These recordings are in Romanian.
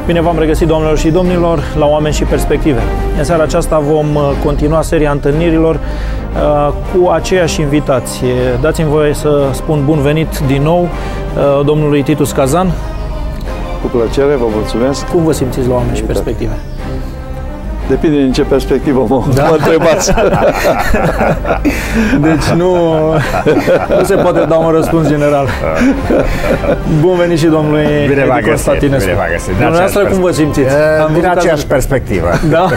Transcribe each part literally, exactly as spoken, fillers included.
Bine v-am regăsit, doamnelor și domnilor, la Oameni și Perspective. În seara aceasta vom continua seria întâlnirilor uh, cu aceiași invitați. Dați-mi voie să spun bun venit din nou uh, domnului Titus Cazan. Cu plăcere, vă mulțumesc. Cum vă simțiți la Oameni și Perspective? Depinde din ce perspectivă mă, da? mă întrebați. Deci nu, nu se poate da un răspuns general. Bun venit și domnului Edi Constantinescu. Bine v-a găsit. Dumneavoastră cum vă simțiți? Am din aceeași perspectivă. Da?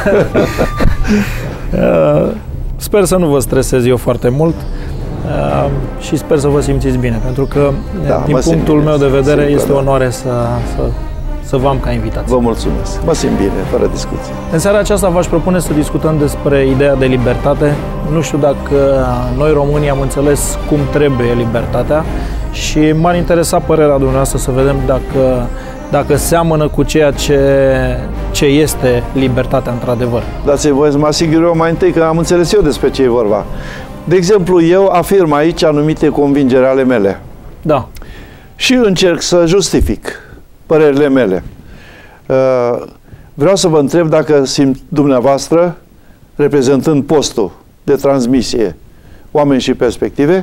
Sper să nu vă stresez eu foarte mult și sper să vă simțiți bine, pentru că da, din punctul meu de vedere simt, este o da. onoare să, să să vă am ca invitați. Vă mulțumesc. Mă simt bine, fără discuții. În seara aceasta v-aș propune să discutăm despre ideea de libertate. Nu știu dacă noi românii am înțeles cum trebuie libertatea și m-ar interesa părerea dumneavoastră să vedem dacă, dacă seamănă cu ceea ce, ce este libertatea într-adevăr. Dați-mi voie să mă asigur eu mai întâi că am înțeles eu despre ce e vorba. De exemplu, eu afirm aici anumite convingeri ale mele. Da. Și încerc să justific părerile mele. Vreau să vă întreb dacă simt dumneavoastră, reprezentând postul de transmisie Oameni și Perspective,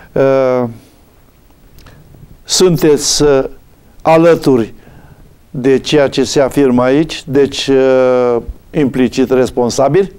sunteți alături de ceea ce se afirmă aici, deci implicit responsabili?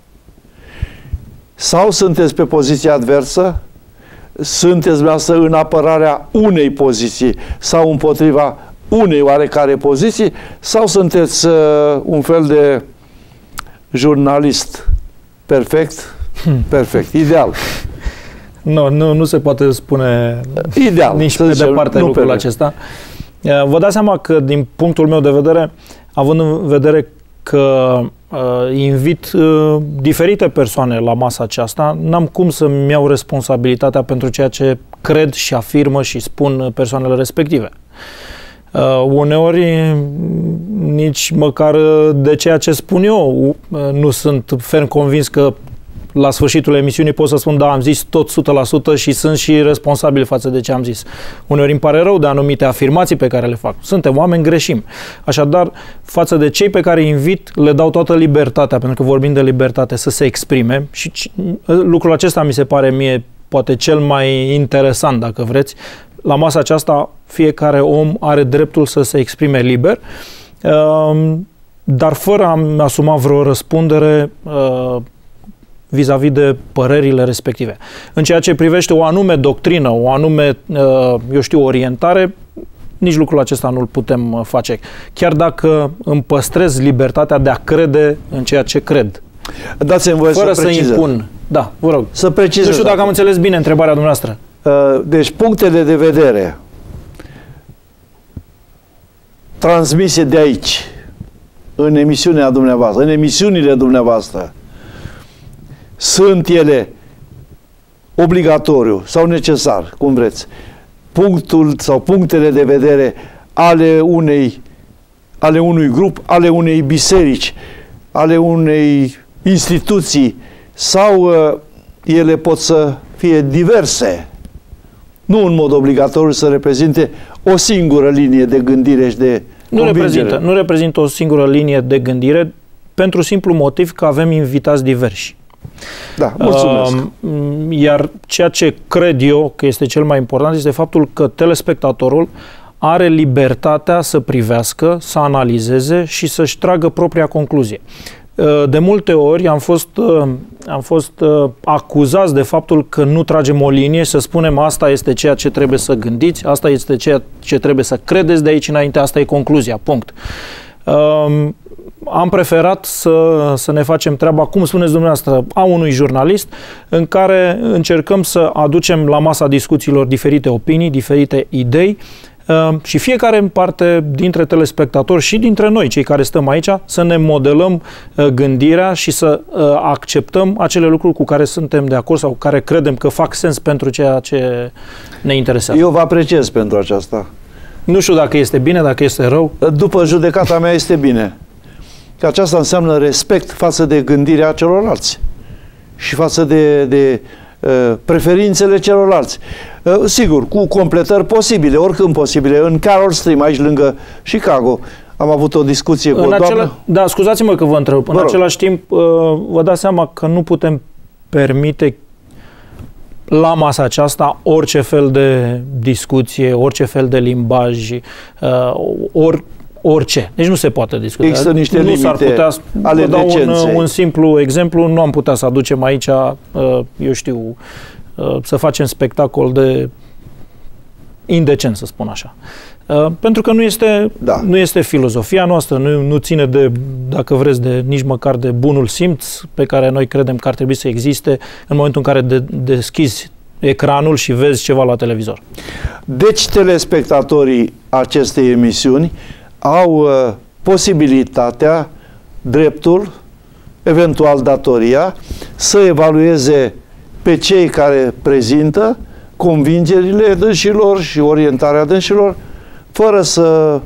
Sau sunteți pe poziția adversă? Sunteți dumneavoastră în apărarea unei poziții sau împotriva unei oarecare poziții, sau sunteți uh, un fel de jurnalist perfect? Hmm. Perfect, ideal. Nu, nu, nu se poate spune ideal, nici pe departe lucrul acesta. Vă dați seama că, din punctul meu de vedere, având în vedere că uh, invit uh, diferite persoane la masa aceasta, n-am cum să-mi iau responsabilitatea pentru ceea ce cred și afirmă și spun persoanele respective. Uh, uneori nici măcar de ceea ce spun eu uh, nu sunt ferm convins că la sfârșitul emisiunii pot să spun da, am zis tot o sută la sută și sunt și responsabil față de ce am zis. Uneori îmi pare rău de anumite afirmații pe care le fac. Suntem oameni, greșim. Așadar, față de cei pe care îi invit, le dau toată libertatea, pentru că vorbim de libertate, să se exprime și lucrul acesta mi se pare mie poate cel mai interesant, dacă vreți. La masa aceasta, fiecare om are dreptul să se exprime liber, dar fără a-mi asuma vreo răspundere vis-a-vis de părerile respective. În ceea ce privește o anume doctrină, o anume, eu știu, orientare, nici lucrul acesta nu-l putem face. Chiar dacă îmi păstrez libertatea de a crede în ceea ce cred. Dați-mi voie fără să să impun. Da, vă rog. Să precizez. Nu știu dacă am înțeles bine întrebarea dumneavoastră. Deci, punctele de vedere transmise de aici, în emisiunea dumneavoastră, în emisiunile dumneavoastră, sunt ele obligatoriu sau necesar, cum vreți, punctul sau punctele de vedere ale unei, ale unui grup, ale unei biserici, ale unei instituții, sau uh, ele pot să fie diverse, nu în mod obligatoriu să reprezinte o singură linie de gândire și de nu reprezintă, nu reprezintă o singură linie de gândire, pentru simplu motiv că avem invitați diversi. Da, mulțumesc. Iar ceea ce cred eu că este cel mai important este faptul că telespectatorul are libertatea să privească, să analizeze și să-și tragă propria concluzie. De multe ori am fost, am fost acuzați de faptul că nu tragem o linie, să spunem asta este ceea ce trebuie să gândiți, asta este ceea ce trebuie să credeți de aici înainte, asta e concluzia, punct. Am preferat să, să ne facem treaba, cum spuneți dumneavoastră, a unui jurnalist, în care încercăm să aducem la masa discuțiilor diferite opinii, diferite idei și fiecare în parte dintre telespectatori și dintre noi, cei care stăm aici, să ne modelăm gândirea și să acceptăm acele lucruri cu care suntem de acord sau cu care credem că fac sens pentru ceea ce ne interesează. Eu vă apreciez pentru aceasta. Nu știu dacă este bine, dacă este rău. După judecata mea este bine. Că aceasta înseamnă respect față de gândirea celorlalți și față de, de uh, preferințele celorlalți. Sigur, cu completări posibile, oricând posibile. În Carol Stream, aici lângă Chicago, am avut o discuție cu în o doamnă. acela, da, scuzați-mă că vă întreb. Vă în rog. același timp, vă dați seama că nu putem permite la masa aceasta orice fel de discuție, orice fel de limbaj, or, orice. Deci nu se poate discuta. Există niște nu limite s-ar putea, ale vă dau un, decenței. un simplu exemplu, nu am putea să aducem aici, eu știu, să facem spectacol de indecent, să spun așa. Uh, pentru că nu este, Da. nu este filozofia noastră, nu, nu ține de, dacă vreți, de nici măcar de bunul simț pe care noi credem că ar trebui să existe în momentul în care de, deschizi ecranul și vezi ceva la televizor. Deci telespectatorii acestei emisiuni au uh, posibilitatea, dreptul, eventual datoria, să evalueze pe cei care prezintă convingerile dânșilor și orientarea dânșilor, fără să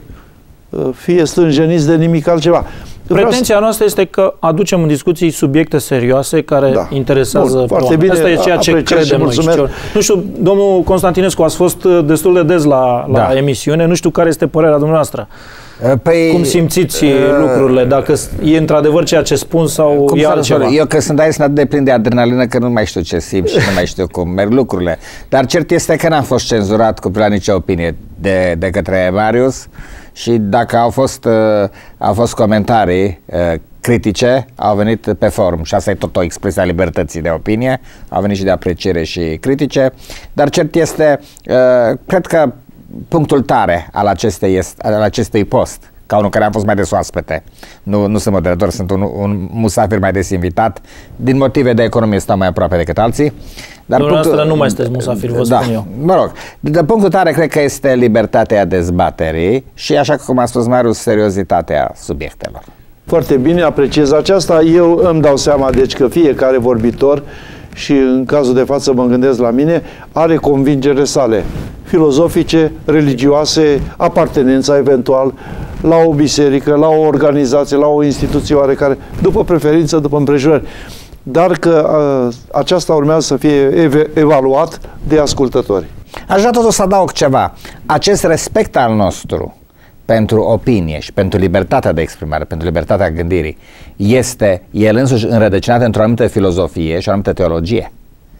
fie stânjeniți de nimic altceva. Pretenția noastră este că aducem în discuții subiecte serioase care Da. interesează Bun, pe foarte oameni. bine, Asta e ceea ce apreciez și credem noi. mulțumesc. Nu știu, domnul Constantinescu, ați fost destul de des la, la Da. emisiune, nu știu care este părerea dumneavoastră. Păi, Cum simțiți uh, lucrurile, dacă e într-adevăr ceea ce spun sau cum e să altceva? răspund? Eu că sunt aici sunt atât de plin de adrenalină că nu mai știu ce simt și nu mai știu cum merg lucrurile. Dar cert este că n-am fost cenzurat cu prea nicio opinie de, de către Marius și dacă au fost, uh, au fost comentarii uh, critice, au venit pe forum și asta e tot o expresie a libertății de opinie, au venit și de apreciere și critice, dar cert este, uh, cred că punctul tare al acestei, este, al acestui post, ca unul care am fost mai des oaspete, nu, nu sunt moderator, sunt un, un musafir mai des invitat, din motive de economie stau mai aproape decât alții. Dar Dumneavoastră punctul, nu mai sunteți musafir, vă da, spun eu. mă rog, de punctul tare cred că este libertatea dezbaterii și, așa cum a spus Marius, seriozitatea subiectelor. Foarte bine, apreciez aceasta. Eu îmi dau seama, deci, că fiecare vorbitor, și în cazul de față mă gândesc la mine, are convingere sale filozofice, religioase, apartenența eventual la o biserică, la o organizație, la o instituție oarecare, după preferință, după împrejurări. Dar că a, aceasta urmează să fie ev- evaluat de ascultători. Aș vrea totuși să adaug ceva. Acest respect al nostru pentru opinie și pentru libertatea de exprimare, pentru libertatea gândirii, este el însuși înrădăcinat într-o anumită filozofie și o anumită teologie?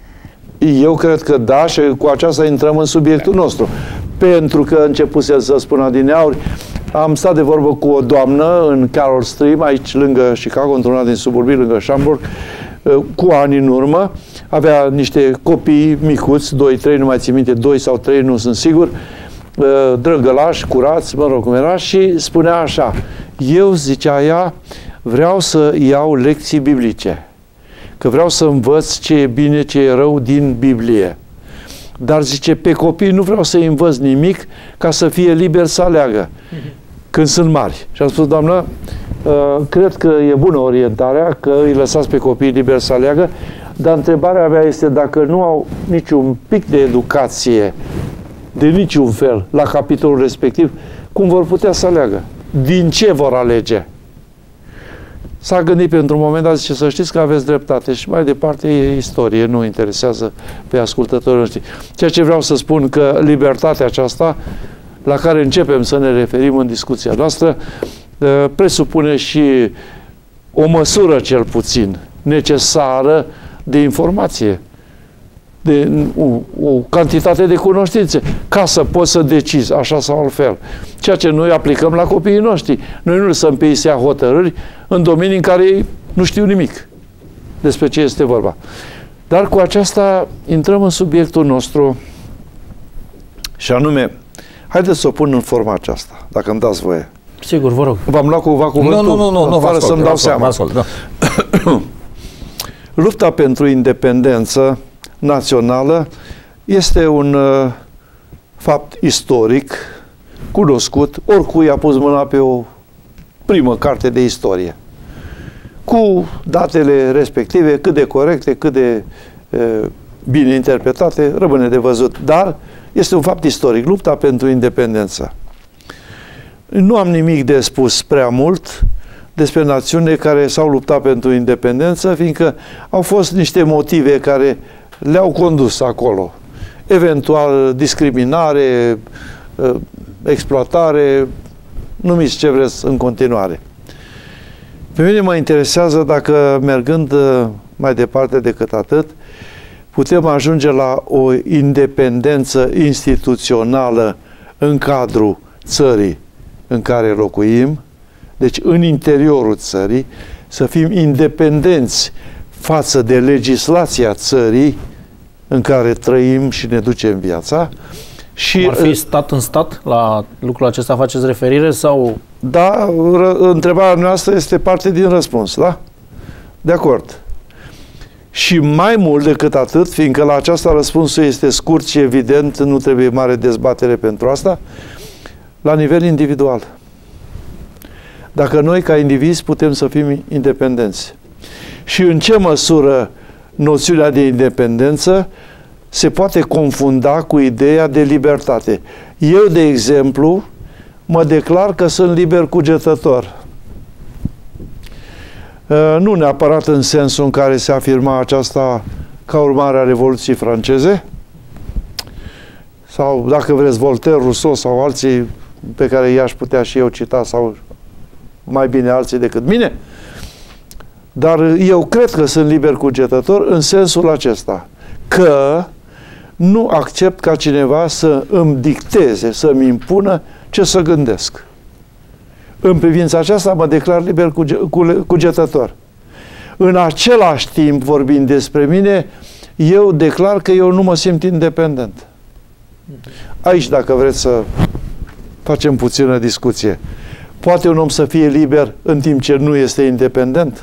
Eu cred că da, și cu aceasta intrăm în subiectul nostru. Pentru că începuse să spun adineauri, am stat de vorbă cu o doamnă în Carol Stream, aici lângă Chicago, într-una din suburbii, lângă Schaumburg, cu ani în urmă. Avea niște copii micuți, doi, trei, nu mai țin minte, doi sau trei, nu sunt sigur, drăgălași, curați, mă rog cum era, și spunea așa: eu, zicea ea, vreau să iau lecții biblice, că vreau să învăț ce e bine, ce e rău din Biblie. Dar, zice, pe copii nu vreau să-i învăț nimic ca să fie liber să aleagă când sunt mari. Și am spus: doamnă, cred că e bună orientarea, că îi lăsați pe copii liber să aleagă, dar întrebarea mea este dacă nu au niciun pic de educație, de niciun fel, la capitolul respectiv, cum vor putea să aleagă? Din ce vor alege? S-a gândit pentru un moment dat, zice: să știți că aveți dreptate, și mai departe e istorie, nu interesează pe ascultătorii noștri. Ceea ce vreau să spun, că libertatea aceasta la care începem să ne referim în discuția noastră presupune și o măsură, cel puțin necesară, de informație, de o, o cantitate de cunoștințe, ca să poți să decizi așa sau altfel. Ceea ce noi aplicăm la copiii noștri. Noi nu lăsăm pe ei să ia hotărâri în domenii în care ei nu știu nimic despre ce este vorba. Dar cu aceasta intrăm în subiectul nostru, și anume, haideți să o pun în forma aceasta, dacă îmi dați voie. Sigur, vă rog. V-am luat cumva cuvântul? Nu, nu, nu, nu, fără să-mi dau seama. Ascult, nu. Lupta pentru independență națională este un uh, fapt istoric, cunoscut, oricui a pus mâna pe o primă carte de istorie. Cu datele respective, cât de corecte, cât de uh, bine interpretate, rămâne de văzut. Dar este un fapt istoric, lupta pentru independență. Nu am nimic de spus prea mult despre națiunile care s-au luptat pentru independență, fiindcă au fost niște motive care le-au condus acolo. Eventual discriminare, exploatare, numiți ce vreți în continuare. Pe mine mă interesează dacă, mergând mai departe decât atât, putem ajunge la o independență instituțională în cadrul țării în care locuim, deci în interiorul țării, să fim independenți față de legislația țării în care trăim și ne ducem viața. Și ar fi stat în stat? La lucrul acesta faceți referire sau? Da, întrebarea noastră este parte din răspuns, da? De acord. Și mai mult decât atât, fiindcă la aceasta răspunsul este scurt și evident, nu trebuie mare dezbatere pentru asta, la nivel individual. Dacă noi, ca indivizi, putem să fim independenți. Și în ce măsură noțiunea de independență se poate confunda cu ideea de libertate. Eu, de exemplu, mă declar că sunt liber cugetător. Nu neapărat în sensul în care se afirma aceasta ca urmare a Revoluției franceze, sau, dacă vreți, Voltaire, Rousseau sau alții pe care i-aș putea și eu cita, sau mai bine alții decât mine, dar eu cred că sunt liber cugetător în sensul acesta, că nu accept ca cineva să îmi dicteze, să-mi impună ce să gândesc. În privința aceasta mă declar liber cugetător. În același timp, vorbind despre mine, eu declar că eu nu mă simt independent. Aici, dacă vreți să facem puțină discuție, poate un om să fie liber în timp ce nu este independent?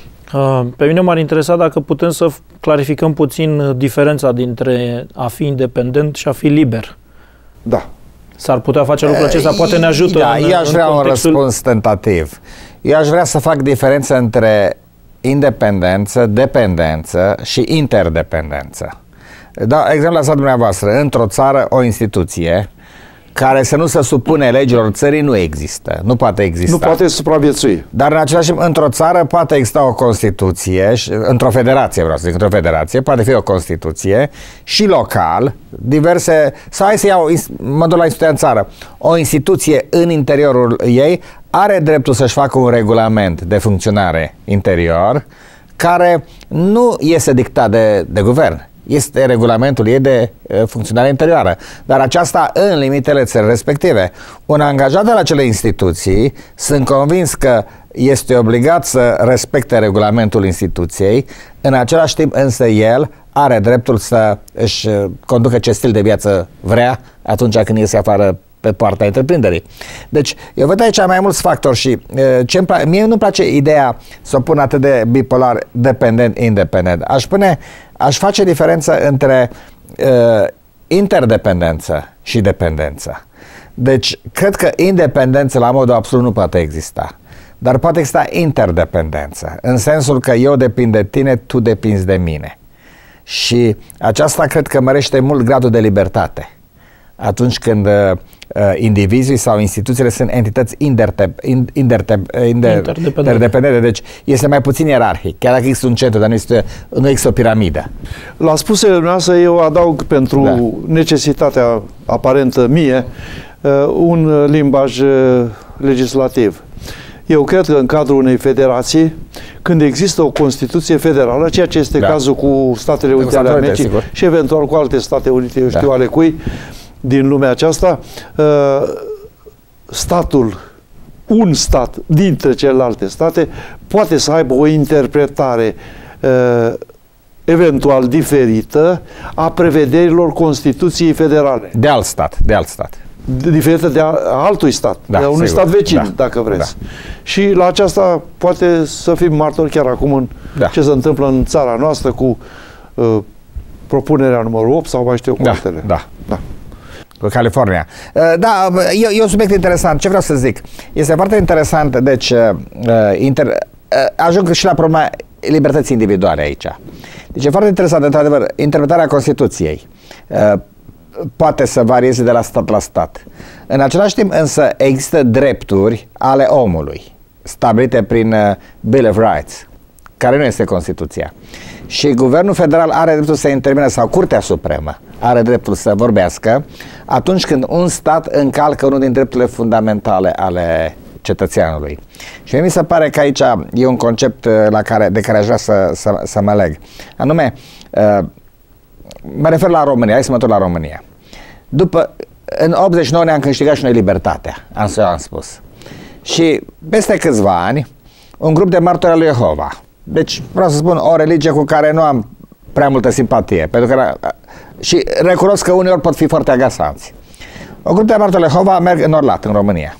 Pe mine m-ar interesa dacă putem să clarificăm puțin diferența dintre a fi independent și a fi liber. Da. S-ar putea face lucrul acesta, poate ne ajută. Da, în, eu aș vrea în contextul... un răspuns tentativ. Eu aș vrea să fac diferență între independență, dependență și interdependență. Da, exemplu lăsat dumneavoastră, într-o țară o instituție care să nu se supune legilor țării nu există, nu poate exista. Nu poate supraviețui. Dar în același timp, într-o țară poate exista o Constituție, într-o federație, vreau să zic, într-o federație, poate fi o Constituție și local, diverse, sau hai să iau, mă duc la instituția în țară, o instituție în interiorul ei are dreptul să-și facă un regulament de funcționare interior care nu este dictat de, de guvern. Este regulamentul ei de uh, funcționare interioară, dar aceasta în limitele țării respective. Un angajat de la acele instituții, sunt convins că este obligat să respecte regulamentul instituției, în același timp însă el are dreptul să își conducă ce stil de viață vrea atunci când iese afară pe partea întreprinderii. Deci, eu văd aici mai mulți factori și ce mie nu-mi place ideea să o pun atât de bipolar, dependent-independent. Aș pune, aș face diferență între uh, interdependență și dependență. Deci, cred că independență la modul absolut nu poate exista. Dar poate exista interdependență, în sensul că eu depind de tine, tu depinzi de mine. Și aceasta cred că mărește mult gradul de libertate. Atunci când uh, indivizii sau instituțiile sunt entități interdependente, deci este mai puțin ierarhic, chiar dacă există un centru, dar nu există, nu există o piramidă. La spusele noastre eu adaug pentru da. necesitatea aparentă mie uh, un limbaj uh, legislativ. Eu cred că în cadrul unei federații, când există o Constituție federală, ceea ce este da. cazul cu Statele Unite ale Americii și eventual cu alte State Unite, eu știu da. ale cui, din lumea aceasta, statul, un stat dintre celelalte state, poate să aibă o interpretare eventual diferită a prevederilor Constituției federale. De alt stat, de alt stat. Diferită de altui stat, da, de unui sigur. stat vecin, da. dacă vreți. Da. Și la aceasta poate să fim martori chiar acum în da. ce se întâmplă în țara noastră cu uh, propunerea numărul opt sau mai știu eu cu da. altele. Da, da. Cu California. Uh, da, e, e un subiect interesant. Ce vreau să zic? Este foarte interesant, deci, uh, inter, uh, ajung și la problema libertății individuale aici. Deci e foarte interesant, într-adevăr, interpretarea Constituției. Uh, poate să varieze de la stat la stat. În același timp însă există drepturi ale omului stabilite prin uh, Bill of Rights, care nu este Constituția. Și Guvernul Federal are dreptul să intervină, sau Curtea Supremă are dreptul să vorbească atunci când un stat încalcă unul din drepturile fundamentale ale cetățeanului. Și mi se pare că aici e un concept la care, de care aș vrea să, să, să mă leg. Anume, mă refer la România, hai să mă întorc la România. După, în optzeci și nouă ne-am câștigat și noi libertatea, am să am spus. Și peste câțiva ani, un grup de martori al lui Jehova, deci vreau să spun o religie cu care nu am prea multă simpatie, pentru că și recunosc că uneori pot fi foarte agasanți. Un grup de martori al lui Jehova merg în Orlat, în România.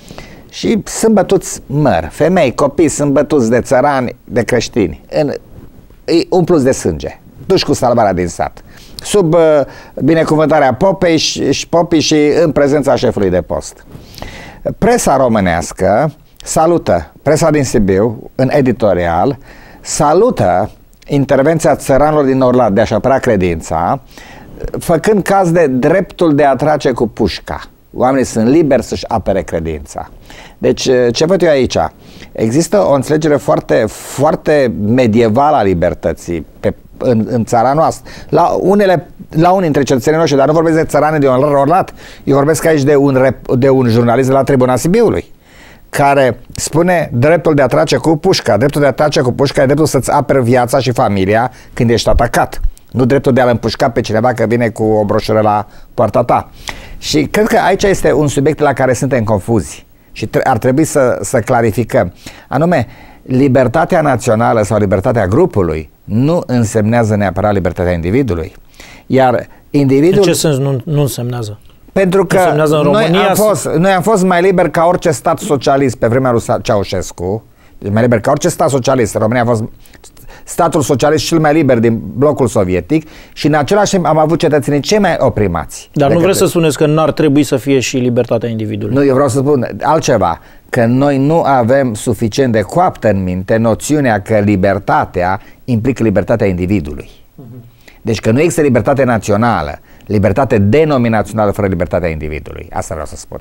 Și sunt bătuți măr, femei, copii sunt bătuți de țărani, de creștini, în, umpluți de sânge, duși cu salvarea din sat, sub uh, binecuvântarea popei și, și popii și în prezența șefului de post. Presa românească salută, presa din Sibiu, în editorial, salută intervenția țăranilor din Orlat de a-și apăra credința, făcând caz de dreptul de a trage cu pușca. Oamenii sunt liberi să-și apere credința. Deci, ce văd eu aici? Există o înțelegere foarte, foarte medievală a libertății pe, în, în țara noastră. La, unele, la unii dintre cetățenii noștri, dar nu vorbesc de țărani de Orlat, eu vorbesc aici de un, rep, de un jurnalist de la Tribuna Sibiului, care spune dreptul de a trage cu pușca. Dreptul de a trage cu pușca e dreptul să-ți aperi viața și familia când ești atacat. Nu dreptul de a-l împușca pe cineva că vine cu o broșură la poarta ta. Și cred că aici este un subiect la care suntem confuzi și ar trebui să, să clarificăm. Anume, libertatea națională sau libertatea grupului nu însemnează neapărat libertatea individului. Iar individul... În ce sens nu, nu însemnează? Pentru că noi am, fost, noi am fost mai liberi ca orice stat socialist pe vremea lui Ceaușescu, mai liber ca orice stat socialist. România a fost statul socialist cel mai liber din blocul sovietic și în același timp am avut cetățenii cei mai oprimați. Dar nu vreți să spuneți că n-ar trebui să fie și libertatea individului? Nu, eu vreau să spun altceva, că noi nu avem suficient de coaptă în minte noțiunea că libertatea implică libertatea individului. Uh-huh. Deci că nu există libertate națională, libertate denominațională fără libertatea individului. Asta vreau să spun.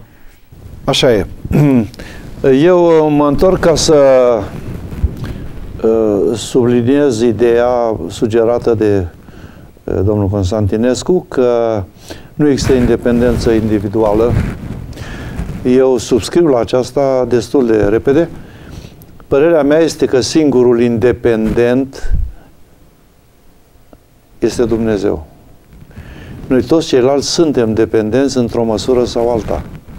Așa e. Eu mă întorc ca să uh, subliniez ideea sugerată de uh, domnul Constantinescu că nu există independență individuală. Eu subscriu la aceasta destul de repede. Părerea mea este că singurul independent este Dumnezeu. Noi toți ceilalți suntem dependenți într-o măsură sau alta.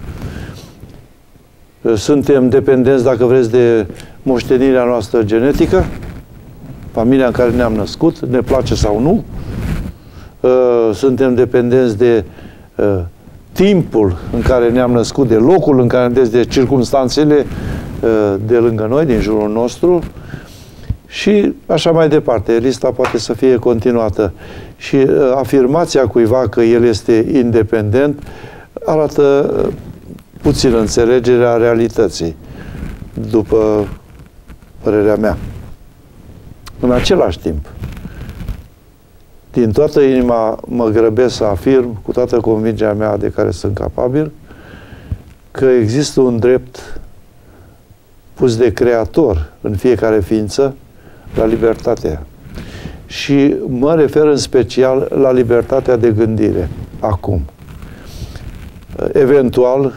Suntem dependenți, dacă vreți, de moștenirea noastră genetică, familia în care ne-am născut, ne place sau nu. Suntem dependenți de timpul în care ne-am născut, de locul în care ne de circumstanțele de lângă noi, din jurul nostru și așa mai departe. Lista poate să fie continuată. Și afirmația cuiva că el este independent arată puțină înțelegerea realității, după părerea mea. În același timp, din toată inima mă grăbesc să afirm, cu toată convingerea mea de care sunt capabil, că există un drept pus de Creator în fiecare ființă la libertatea. Și mă refer în special la libertatea de gândire, acum. Eventual,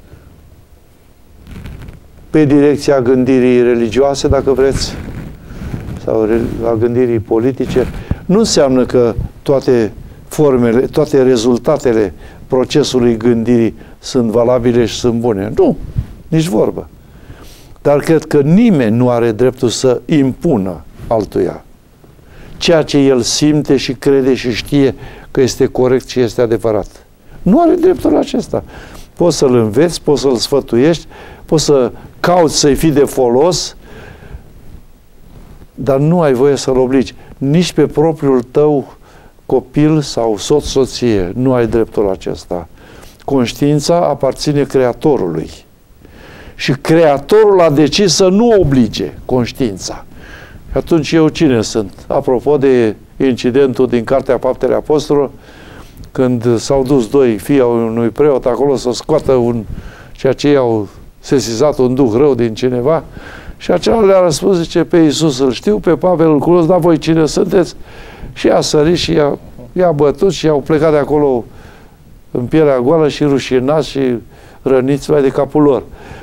pe direcția gândirii religioase, dacă vreți, sau a gândirii politice, nu înseamnă că toate formele, toate rezultatele procesului gândirii sunt valabile și sunt bune. Nu, nici vorbă. Dar cred că nimeni nu are dreptul să impună altuia ceea ce el simte și crede și știe că este corect și este adevărat. Nu are dreptul acesta. Poți să-l înveți, poți să-l sfătuiești, poți să cauți să-i fii de folos, dar nu ai voie să-l obligi. Nici pe propriul tău copil sau soț-soție nu ai dreptul acesta. Conștiința aparține Creatorului. Și Creatorul a decis să nu oblige conștiința. Și atunci eu cine sunt? Apropo de incidentul din Cartea Faptele Apostolilor, când s-au dus doi fii ai unui preot acolo să scoată un, ceea ce i-au sesizat un duh rău din cineva, și acela le-a răspuns, zice, pe Iisus îl știu, pe Pavel îl cunosc, dar voi cine sunteți? Și a sărit și i-a i-a bătut și au plecat de acolo în pielea goală și rușinați și răniți vai de capul lor.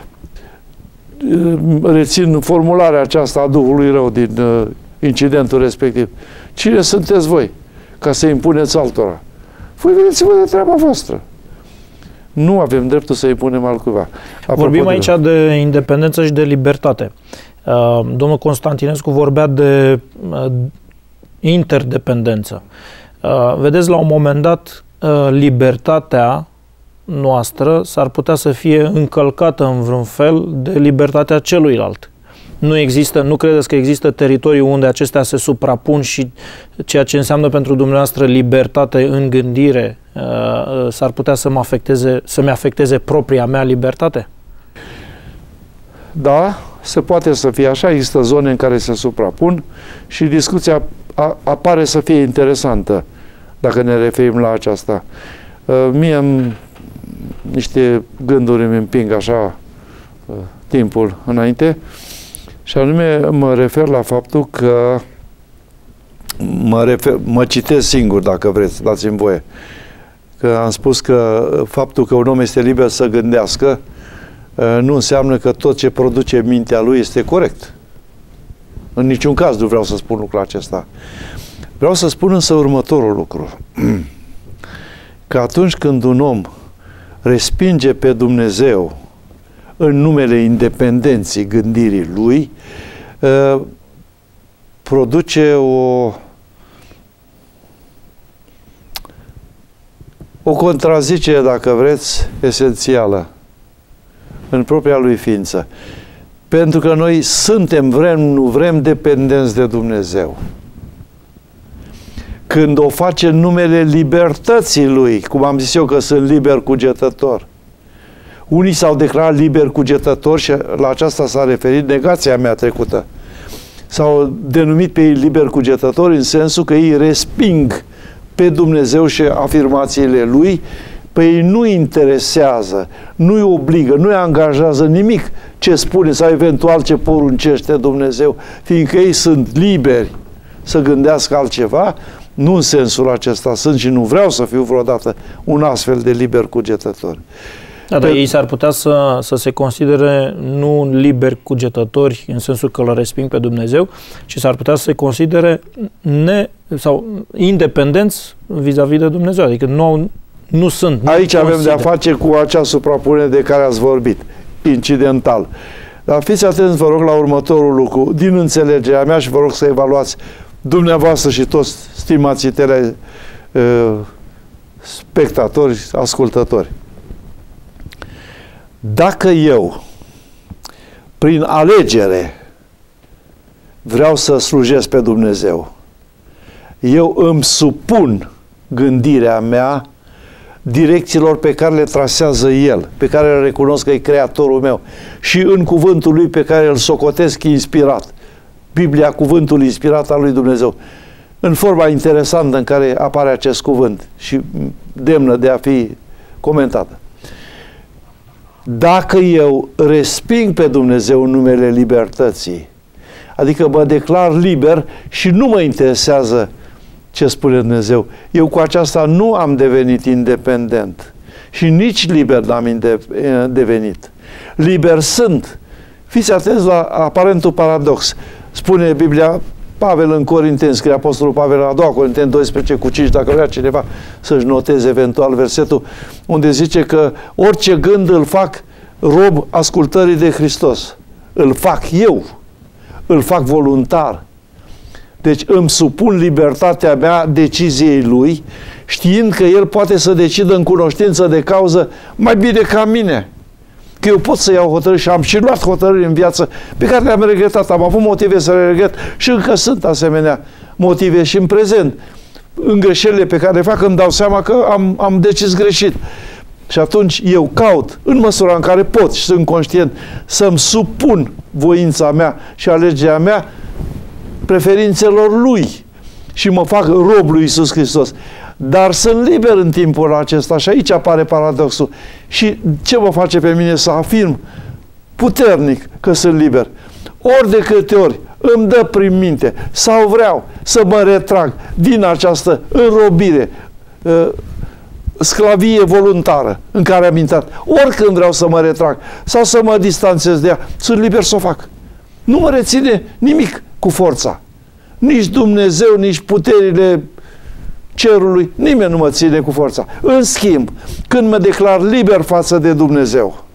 Rețin formularea aceasta a Duhului Rău din uh, incidentul respectiv. Cine sunteți voi ca să impuneți altora? Voi vedeți-vă de treaba voastră. Nu avem dreptul să impunem altcuiva. Apropo Vorbim de aici de independență și de libertate. Uh, domnul Constantinescu vorbea de uh, interdependență. Uh, vedeți, la un moment dat, uh, libertatea noastră s-ar putea să fie încălcată în vreun fel de libertatea celuilalt. Nu există, nu credeți că există teritorii unde acestea se suprapun și ceea ce înseamnă pentru dumneavoastră libertate în gândire uh, s-ar putea să mă afecteze, să-mi afecteze propria mea libertate? Da, se poate să fie așa, există zone în care se suprapun și discuția a, apare să fie interesantă dacă ne referim la aceasta. Uh, mie îmi, niște gânduri îmi împing așa uh, timpul înainte și anume mă refer la faptul că mă, refer, mă citesc singur, dacă vreți, dați-mi voie, că am spus că faptul că un om este liber să gândească nu înseamnă că tot ce produce mintea lui este corect. În niciun caz nu vreau să spun lucrul acesta. Vreau să spun însă următorul lucru. Că atunci când un om respinge pe Dumnezeu în numele independenței gândirii lui, produce o o contrazicere, dacă vreți, esențială în propria lui ființă. Pentru că noi suntem, vrem, nu vrem, dependenți de Dumnezeu. Când o face în numele libertății lui, cum am zis eu că sunt liber cugetător. Unii s-au declarat liber cugetători și la aceasta s-a referit negația mea trecută. S-au denumit pe ei liber cugetători în sensul că ei resping pe Dumnezeu și afirmațiile lui, pe ei nu interesează, nu-i obligă, nu-i angajează nimic ce spune sau eventual ce poruncește Dumnezeu, fiindcă ei sunt liberi să gândească altceva. Nu în sensul acesta sunt și nu vreau să fiu vreodată un astfel de liber cugetător. Da, dar ei s-ar putea să, să se considere nu liberi cugetători în sensul că îl resping pe Dumnezeu, ci s-ar putea să se considere ne, sau independenți vis-a-vis de Dumnezeu. Adică nu, nu sunt. Nu Aici avem consider. de-a face cu acea suprapunere de care ați vorbit, incidental. Dar fiți atenți, vă rog, la următorul lucru. Din înțelegerea mea și vă rog să evaluați dumneavoastră și toți stimații tele uh, spectatori, ascultători. Dacă eu, prin alegere, vreau să slujesc pe Dumnezeu, eu îmi supun gândirea mea direcțiilor pe care le trasează El, pe care îl recunosc că e Creatorul meu și în cuvântul Lui pe care îl socotesc inspirat. Biblia, cuvântul inspirat al lui Dumnezeu, în forma interesantă în care apare acest cuvânt și demnă de a fi comentată. Dacă eu resping pe Dumnezeu în numele libertății, adică mă declar liber și nu mă interesează ce spune Dumnezeu, eu cu aceasta nu am devenit independent și nici liber n-am devenit. Liber sunt. Fiți atenți la aparentul paradox. Spune Biblia, Pavel în Corinteni, scrie Apostolul Pavel la a doua Corinteni doisprezece cu cinci, dacă vrea cineva să-și noteze eventual versetul, unde zice că orice gând îl fac rob ascultării de Hristos. Îl fac eu. Îl fac voluntar. Deci îmi supun libertatea mea deciziei lui, știind că el poate să decidă în cunoștință de cauză mai bine ca mine. Că eu pot să iau hotărâri și am și luat hotărâri în viață pe care le-am regretat. Am avut motive să le regret și încă sunt asemenea motive și în prezent. În greșelile pe care le fac îmi dau seama că am, am decis greșit. Și atunci eu caut, în măsura în care pot și sunt conștient, să-mi supun voința mea și alegerea mea preferințelor lui și mă fac rob lui Iisus Hristos. Dar sunt liber în timpul acesta și aici apare paradoxul. Și ce mă face pe mine să afirm puternic că sunt liber? Ori de câte ori îmi dă prin minte sau vreau să mă retrag din această înrobire, sclavie voluntară în care am intrat, oricând vreau să mă retrag sau să mă distanțez de ea, sunt liber să o fac. Nu mă reține nimic cu forța. Nici Dumnezeu, nici puterile cerului, nimeni nu mă ține cu forța. În schimb, când mă declar liber față de Dumnezeu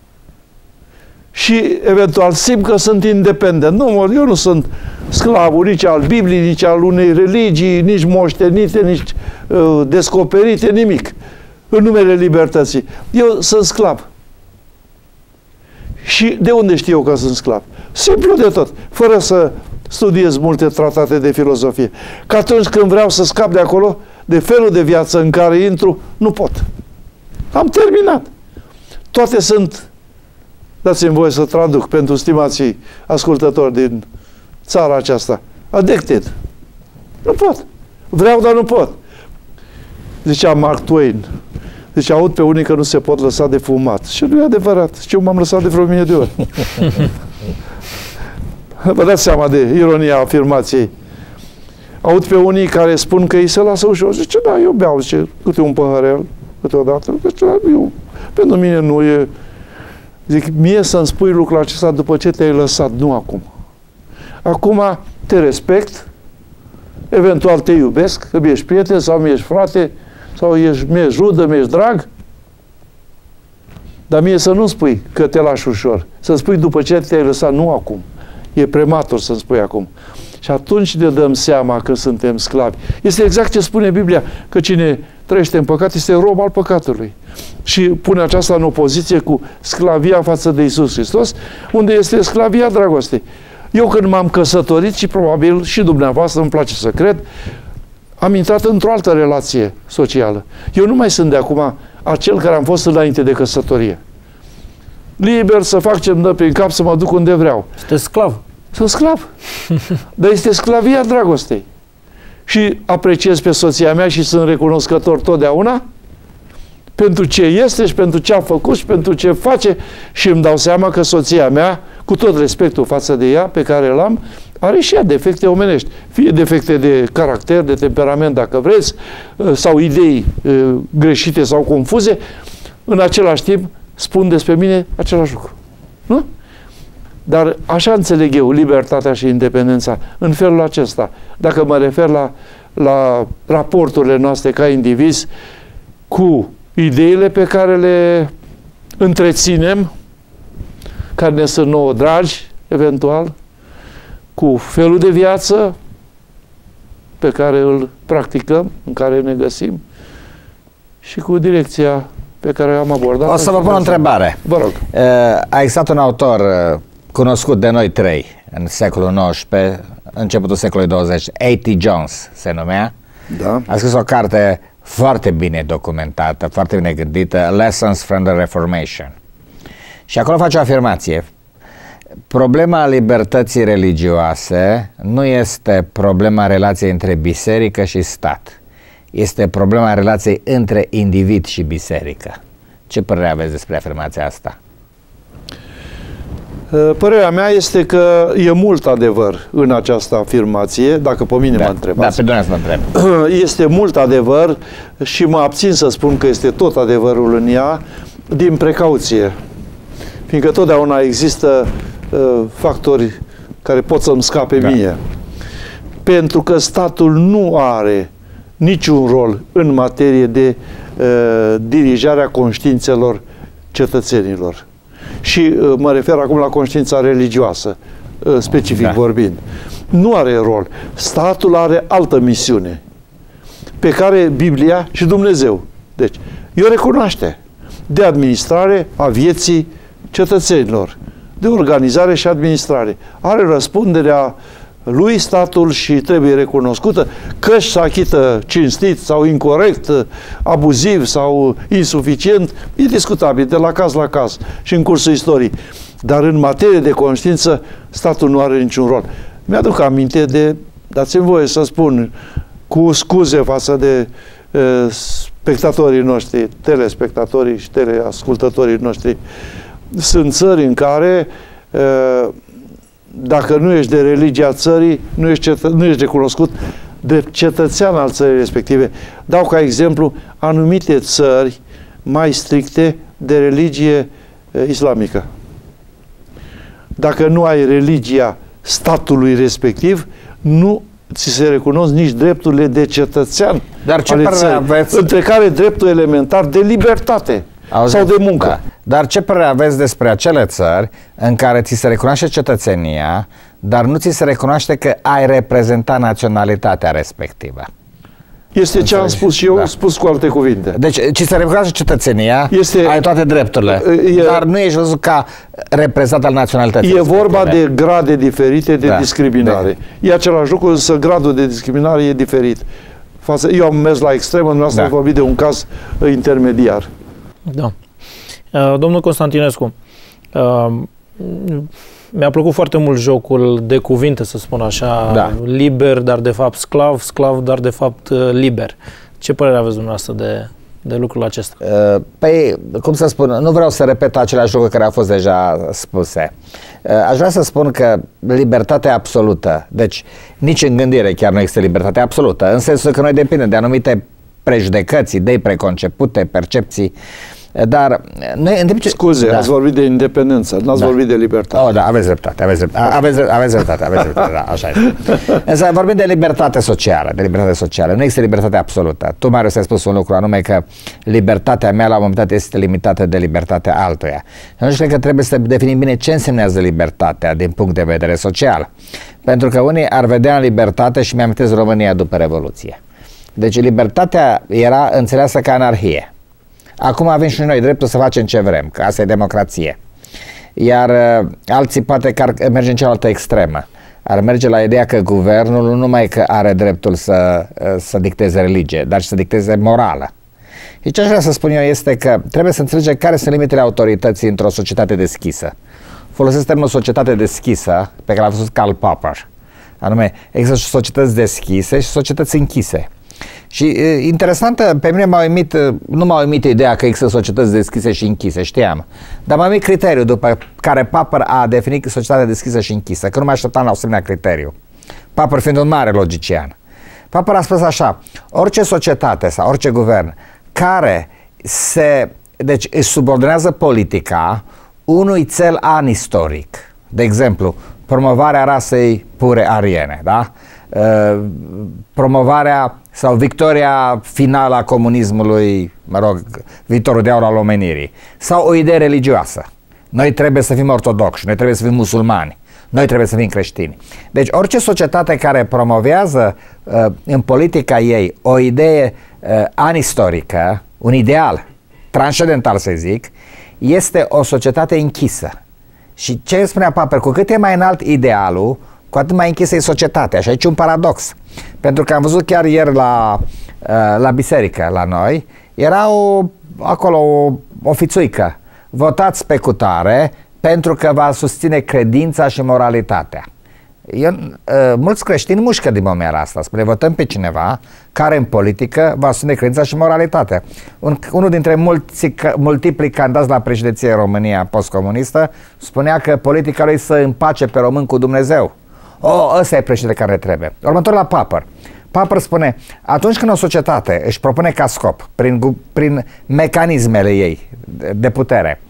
și eventual simt că sunt independent, nu, eu nu sunt sclavul nici al Bibliei, nici al unei religii, nici moștenite, nici uh, descoperite, nimic. În numele libertății. Eu sunt sclav. Și de unde știu eu că sunt sclav? Simplu de tot. Fără să studiez multe tratate de filozofie. Că atunci când vreau să scap de acolo, de felul de viață în care intru, nu pot. Am terminat. Toate sunt, dați-mi voie să traduc pentru stimații ascultători din țara aceasta, addicted. Nu pot. Vreau, dar nu pot. Zicea Mark Twain. Deci aud pe unii că nu se pot lăsa de fumat. Și nu e adevărat. Și eu m-am lăsat de vreo mie de ori. Vă dați seama de ironia afirmației. Aud pe unii care spun că îi se lasă ușor. Zice, da, eu beau, zice, câte un păhărel, câteodată. Zice, eu, pentru mine nu e... Zic, mie să-mi spui lucrul acesta după ce te-ai lăsat, nu acum. Acum te respect, eventual te iubesc, că mi-ești prieten sau mi-ești frate, sau ești, mi-ești rudă, mi-ești drag. Dar mie să nu spui că te lași ușor. Să spui după ce te-ai lăsat, nu acum. E prematur să-mi spui acum. Și atunci ne dăm seama că suntem sclavi. Este exact ce spune Biblia, că cine trăiește în păcat este rob al păcatului. Și pune aceasta în opoziție cu sclavia față de Iisus Hristos, unde este sclavia dragostei. Eu când m-am căsătorit, și probabil și dumneavoastră îmi place să cred, am intrat într-o altă relație socială. Eu nu mai sunt de acum acel care am fost înainte de căsătorie. Liber să fac ce-mi dă prin cap, să mă duc unde vreau. Sunteți sclav. Sunt sclav. Dar este sclavia dragostei. Și apreciez pe soția mea și sunt recunoscător totdeauna pentru ce este și pentru ce a făcut și pentru ce face și îmi dau seama că soția mea, cu tot respectul față de ea pe care îl am, are și ea defecte omenești. Fie defecte de caracter, de temperament, dacă vreți, sau idei greșite sau confuze, în același timp spun despre mine același lucru. Nu? Dar așa înțeleg eu libertatea și independența în felul acesta. Dacă mă refer la, la raporturile noastre ca indivizi cu ideile pe care le întreținem, care ne sunt nouă dragi, eventual, cu felul de viață pe care îl practicăm, în care ne găsim și cu direcția pe care am abordat. O să vă pun o întrebare. Vă rog. A existat un autor cunoscut de noi trei în secolul nouăsprezece, începutul secolului douăzeci, A T Jones se numea. Da. A scris o carte foarte bine documentată, foarte bine gândită, Lessons from the Reformation. Și acolo face o afirmație. Problema libertății religioase nu este problema relației între biserică și stat. Este problema relației între individ și biserică. Ce părere aveți despre afirmația asta? Părerea mea este că e mult adevăr în această afirmație, dacă pe mine da, mă întrebați. Da, pe doamne să mă întreb. Este mult adevăr și mă abțin să spun că este tot adevărul în ea, din precauție. Fiindcă totdeauna există uh, factori care pot să-mi scape da. mie. Pentru că statul nu are niciun rol în materie de uh, dirijarea conștiințelor cetățenilor. Și uh, mă refer acum la conștiința religioasă, uh, specific da. vorbind. Nu are rol. Statul are altă misiune pe care Biblia și Dumnezeu, deci, eu recunoaște, de administrare a vieții cetățenilor, de organizare și administrare. Are răspunderea lui statul și trebuie recunoscută, că își se achită cinstit sau incorect, abuziv sau insuficient, e discutabil de la caz la caz și în cursul istoriei. Dar în materie de conștiință, statul nu are niciun rol. Mi-aduc aminte de, dați-mi voie să spun, cu scuze față de uh, spectatorii noștri, telespectatorii și teleascultătorii noștri, sunt țări în care uh, dacă nu ești de religia țării, nu ești, cetă, nu ești recunoscut de cetățean al țării respective. Dau ca exemplu anumite țări mai stricte de religie uh, islamică. Dacă nu ai religia statului respectiv, nu ți se recunosc nici drepturile de cetățean. Dar ce ale părere țării, aveți? Între care dreptul elementar de libertate. Auzi, sau de muncă. Da. Dar ce părere aveți despre acele țări în care ți se recunoaște cetățenia, dar nu ți se recunoaște că ai reprezentat naționalitatea respectivă? Este ce am spus și eu, da. spus cu alte cuvinte. Deci, ți se recunoaște cetățenia, este, ai toate drepturile, e, dar nu ești văzut ca reprezentant al naționalității. E vorba de grade diferite de da. discriminare. De. E același lucru, însă gradul de discriminare e diferit. Eu am mers la extremă, dumneavoastră da. ați vorbit de un caz intermediar. Da. Uh, domnul Constantinescu, uh, mi-a plăcut foarte mult jocul de cuvinte, să spun așa, da. liber, dar de fapt sclav, sclav, dar de fapt liber. Ce părere aveți dumneavoastră de, de lucrul acesta? Uh, păi, cum să spun, nu vreau să repet aceleași lucruri care au fost deja spuse. Uh, aș vrea să spun că libertatea absolută, deci nici în gândire chiar nu există libertate absolută, în sensul că noi depindem de anumite prejudecăți, idei preconcepute, percepții, dar noi, în timp ce... Scuze, da. ați vorbit de independență, n-ați da. vorbit de libertate. Oh, da, aveți dreptate, aveți dreptate, aveți, aveți dreptate, aveți dreptate, da, așa este. Însă vorbim de libertate socială, de libertate socială. Nu există libertate absolută. Tu, Marius, ai spus un lucru, anume că libertatea mea la un moment dat este limitată de libertatea altuia. Eu nu știu, cred că trebuie să definim bine ce însemnează libertatea din punct de vedere social. Pentru că unii ar vedea în libertate, și mi-amintesc România după Revoluție. Deci libertatea era înțeleasă ca anarhie. Acum avem și noi dreptul să facem ce vrem, că asta e democrație. Iar uh, alții poate că ar merge în cealaltă extremă. Ar merge la ideea că guvernul nu numai că are dreptul să, uh, să dicteze religie, dar și să dicteze morală. Și ce aș vrea să spun eu este că trebuie să înțelegem care sunt limitele autorității într-o societate deschisă. Folosesc termenul societate deschisă, pe care l-a văzut Karl Popper. Anume, există societăți deschise și societăți închise. Și e, interesantă, pe mine m-a uimit, nu m-a uimit ideea că există societăți deschise și închise, știam. Dar m-a uimit criteriul după care Popper a definit societatea deschisă și închisă, că nu mă așteptam la un asemenea criteriu. Popper fiind un mare logician. Popper a spus așa, orice societate sau orice guvern care se, deci își subordonează politica unui cel anistoric, de exemplu, promovarea rasei pure ariene, da? Uh, promovarea sau victoria finală a comunismului, mă rog, viitorul de aur al omenirii, sau o idee religioasă. Noi trebuie să fim ortodoxi, noi trebuie să fim musulmani, noi trebuie să fim creștini. Deci orice societate care promovează uh, în politica ei o idee uh, anistorică, un ideal transcendental, să zic, este o societate închisă. Și ce spunea Popper, cu cât e mai înalt idealul, cu atât mai închisă e societatea. Și aici un paradox. Pentru că am văzut chiar ieri la, la biserică, la noi, era o, acolo o, o fițuică. Votați pe cutare pentru că va susține credința și moralitatea. Eu, mulți creștini mușcă din momeala asta. Spune, votăm pe cineva care în politică va susține credința și moralitatea. Un, unul dintre mulți, multipli candidați la președinție în România postcomunistă spunea că politica lui să împace pe român cu Dumnezeu. O, ăsta e președintele care trebuie. Următor la Popper. Popper spune, atunci când o societate își propune ca scop, prin, prin mecanismele ei de putere,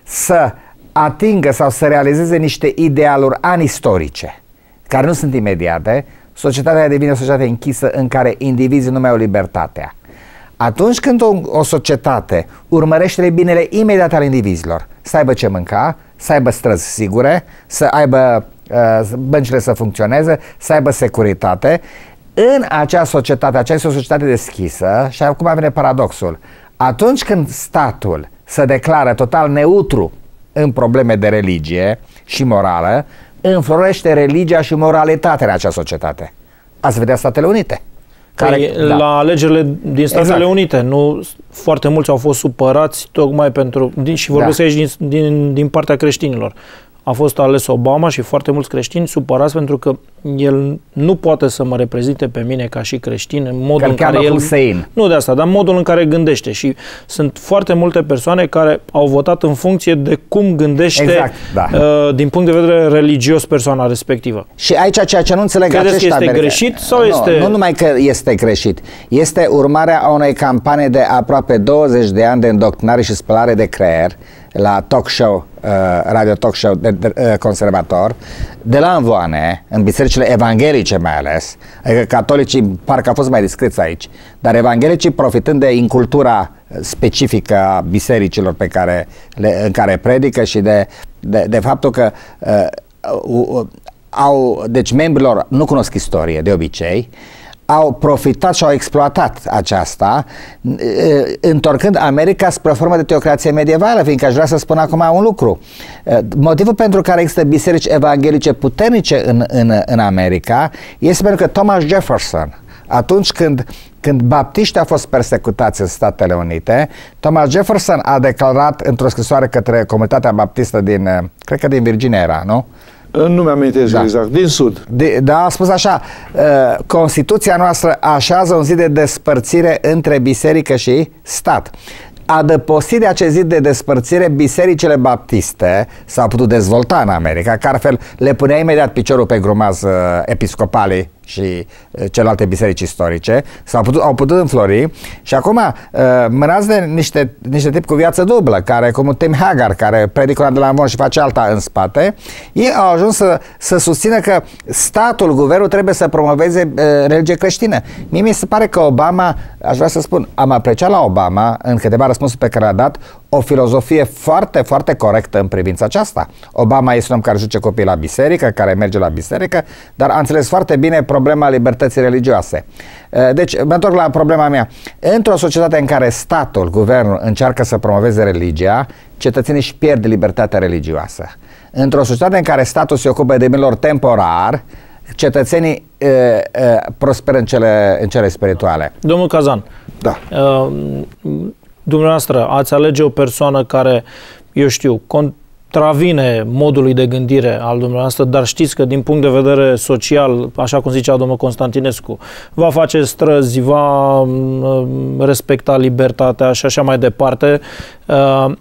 să atingă sau să realizeze niște idealuri anistorice, care nu sunt imediate, societatea devine o societate închisă în care indivizii nu mai au libertatea. Atunci când o, o societate urmărește binele imediat al indivizilor, să aibă ce mânca, să aibă străzi sigure, să aibă uh, băncile să funcționeze, să aibă securitate, în acea societate, aceea este o societate deschisă și acum vine paradoxul. Atunci când statul se declară total neutru în probleme de religie și morală, înflorește religia și moralitatea în acea societate. Ați vedea Statele Unite. Care, păi, da. La alegerile din Statele exact. Unite, nu foarte mulți au fost supărați tocmai pentru, din, și vorbesc da. aici din, din, din partea creștinilor, a fost ales Obama și foarte mulți creștini supărați pentru că el nu poate să mă reprezinte pe mine ca și creștin în modul în care el... Hussein. Nu de asta, dar în modul în care gândește. Și sunt foarte multe persoane care au votat în funcție de cum gândește exact, da. uh, din punct de vedere religios persoana respectivă. Și aici ceea ce nu înțeleg Credeți acești că este americani... greșit sau nu, este... Nu numai că este greșit. Este urmarea a unei campanii de aproape douăzeci de ani de îndoctrinare și spălare de creier la talk show, uh, radio talk show de, de, uh, conservator, de la învoane, în bisericile evanghelice mai ales, adică catolicii parcă au fost mai discreți aici, dar evanghelicii, profitând de incultura specifică a bisericilor pe care le, în care predică și de, de, de faptul că uh, uh, au, deci membrilor nu cunosc istorie de obicei, au profitat și au exploatat aceasta, întorcând America spre o formă de teocrație medievală, fiindcă aș vrea să spun acum un lucru. Motivul pentru care există biserici evanghelice puternice în, în, în America este pentru că Thomas Jefferson, atunci când, când baptiștii au fost persecutați în Statele Unite, Thomas Jefferson a declarat într-o scrisoare către comunitatea baptistă din, cred că din Virginia era, nu? Nu mi-am amintesc da. exact, din sud. De, da, a spus așa, uh, Constituția noastră așează un zid de despărțire între biserică și stat. Adăpostit de acest zid de despărțire, bisericile baptiste s-au putut dezvolta în America, că altfel le punea imediat piciorul pe grumaz uh, episcopalii și uh, celelalte biserici istorice, s-au putut, au putut înflori și acum uh, mânați de niște, niște tipi cu viață dublă, care, cum un Tim Hagar, care predică una de la învon și face alta în spate, ei au ajuns să, să susțină că statul, guvernul trebuie să promoveze uh, religie creștină. Mie mi se pare că Obama, aș vrea să spun, am apreciat la Obama, în câteva răspunsuri pe care le-a dat, o filozofie foarte, foarte corectă în privința aceasta. Obama este un om care duce copiii la biserică, care merge la biserică, dar a înțeles foarte bine problema libertății religioase. Deci, mă întorc la problema mea. Într-o societate în care statul, guvernul, încearcă să promoveze religia, cetățenii își pierd libertatea religioasă. Într-o societate în care statul se ocupă de binelor temporar, cetățenii e, e, prosperă în cele, în cele spirituale. Domnul Cazan, da. Uh, dumneavoastră ați alege o persoană care, eu știu, contravine modului de gândire al dumneavoastră, dar știți că din punct de vedere social, așa cum zicea domnul Constantinescu, va face străzi, va uh, respecta libertatea și așa mai departe, uh,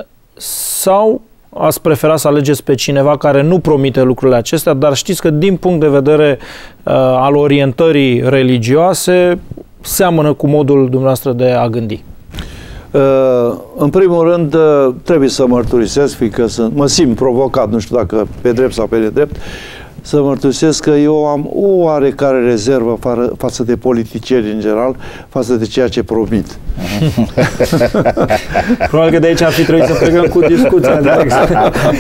sau ați preferat să alegeți pe cineva care nu promite lucrurile acestea, dar știți că din punct de vedere uh, al orientării religioase seamănă cu modul dumneavoastră de a gândi? Uh, în primul rând, uh, trebuie să mărturisesc, fiindcă sunt, mă simt provocat, nu știu dacă pe drept sau pe nedrept, să mărturisesc că eu am o oarecare rezervă fa față de politicieni în general, față de ceea ce promit. Probabil că de aici ar fi trebuit să plecăm cu discuția. Da, exact.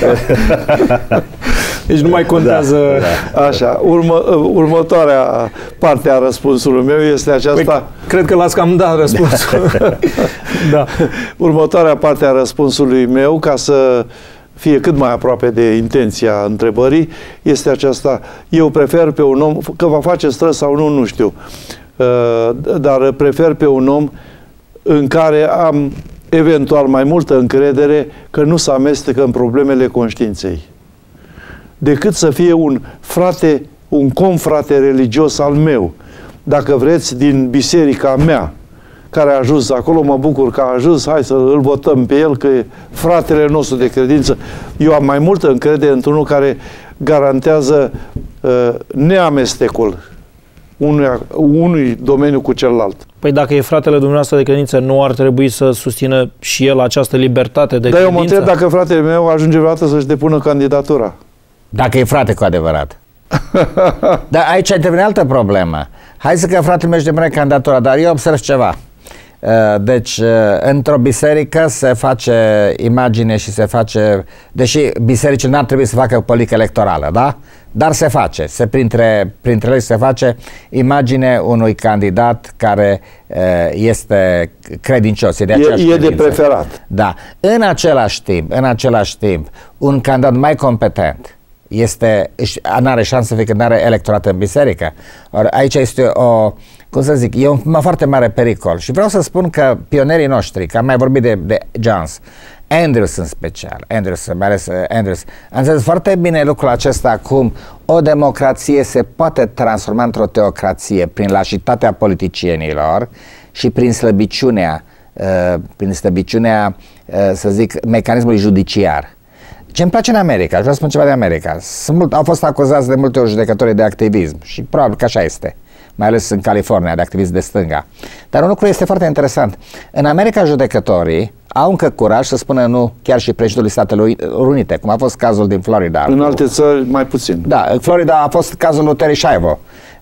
Deci nu mai contează... Da, da. Așa, urmă, următoarea parte a răspunsului meu este aceasta... Păi, cred că l-ați cam dat răspunsul. Da. Următoarea parte a răspunsului meu, ca să fie cât mai aproape de intenția întrebării, este aceasta: eu prefer pe un om, că va face străzi sau nu, nu știu, dar prefer pe un om în care am eventual mai multă încredere că nu se amestecă în problemele conștiinței, decât să fie un frate, un confrate religios al meu, dacă vreți, din biserica mea, care a ajuns acolo, mă bucur că a ajuns, hai să îl votăm pe el, că e fratele nostru de credință. Eu am mai multă încredere într-unul care garantează uh, neamestecul unui, unui domeniu cu celălalt. Păi dacă e fratele dumneavoastră de credință, nu ar trebui să susțină și el această libertate de Dar credință? eu mă întreb dacă fratele meu ajunge vreodată să-și depună candidatura. Dacă e frate cu adevărat. Dar aici intervine altă problemă. Hai să că fratele meu își depune candidatura, dar eu observ ceva. Deci, într-o biserică se face imagine și se face, deși bisericile n-ar trebui să facă o politică electorală, da? Dar se face, se printre, printre legi se face imagine unui candidat care este credincios, e de aceeași E, e de preferat. Da. În același timp, în același timp, un candidat mai competent este, n-are șansă să fie că n-are electorat în biserică. Or, aici este o, cum să zic, e un foarte mare pericol. Și vreau să spun că pionerii noștri, că am mai vorbit de, de Jones, Andrews în special, Andrews, mai ales Andrews, a înțeles foarte bine lucrul acesta, cum o democrație se poate transforma într-o teocrație prin lașitatea politicienilor și prin slăbiciunea, uh, prin slăbiciunea, uh, să zic, mecanismului judiciar. Ce îmi place în America, aș vrea să spun ceva de America, sunt mult, au fost acuzați de multe ori judecătorii de activism și probabil că așa este, mai ales în California, de activism de stânga. Dar un lucru este foarte interesant. În America judecătorii au încă curaj să spună nu chiar și președintelui Statelor Unite, cum a fost cazul din Florida. În alte țări mai puțin. Da, în Florida a fost cazul lui Terry Schiavo.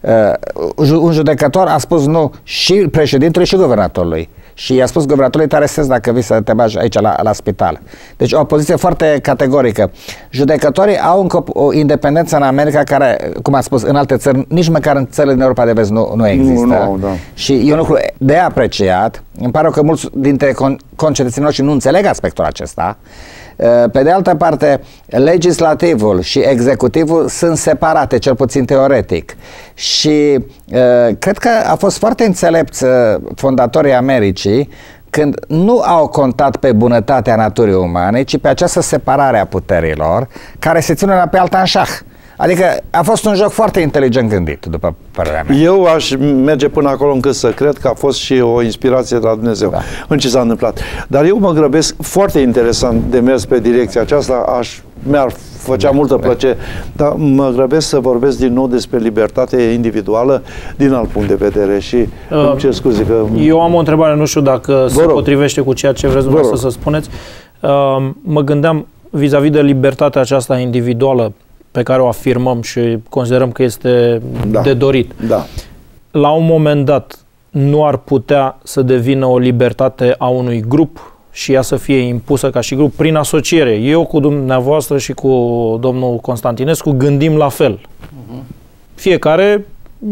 Uh, un judecător a spus nu și președintelui și guvernatorului. Și i-a spus guvernatorului, te arestezi dacă vii să te bagi aici la, la spital. Deci o poziție foarte categorică. Judecătorii au încă o independență în America care, cum a spus, în alte țări, nici măcar în țările din Europa de Vest nu, nu există. Nu, nu, da. Și e un lucru de apreciat. Îmi pare că mulți dintre concetățenii noștri nu înțeleg aspectul acesta. Pe de altă parte, legislativul și executivul sunt separate, cel puțin teoretic. Și uh, cred că a fost foarte înțelept uh, fondatorii Americii când nu au contat pe bunătatea naturii umane, ci pe această separare a puterilor care se ține una pe alta în șah. Adică a fost un joc foarte inteligent gândit, după părerea mea. Eu aș merge până acolo încât să cred că a fost și o inspirație de la Dumnezeu, da, în ce s-a întâmplat. Dar eu mă grăbesc, foarte interesant de mers pe direcția aceasta, aș, mi-ar făcea multă plăcere, dar mă grăbesc să vorbesc din nou despre libertate individuală din alt punct de vedere și uh, îmi cer scuze că... Eu am o întrebare, nu știu dacă se potrivește cu ceea ce vreți dumneavoastră să spuneți. Uh, mă gândeam vis-a-vis de libertatea aceasta individuală pe care o afirmăm și considerăm că este da. de dorit. Da. La un moment dat nu ar putea să devină o libertate a unui grup și ea să fie impusă ca și grup prin asociere. Eu cu dumneavoastră și cu domnul Constantinescu gândim la fel. Uh-huh. Fiecare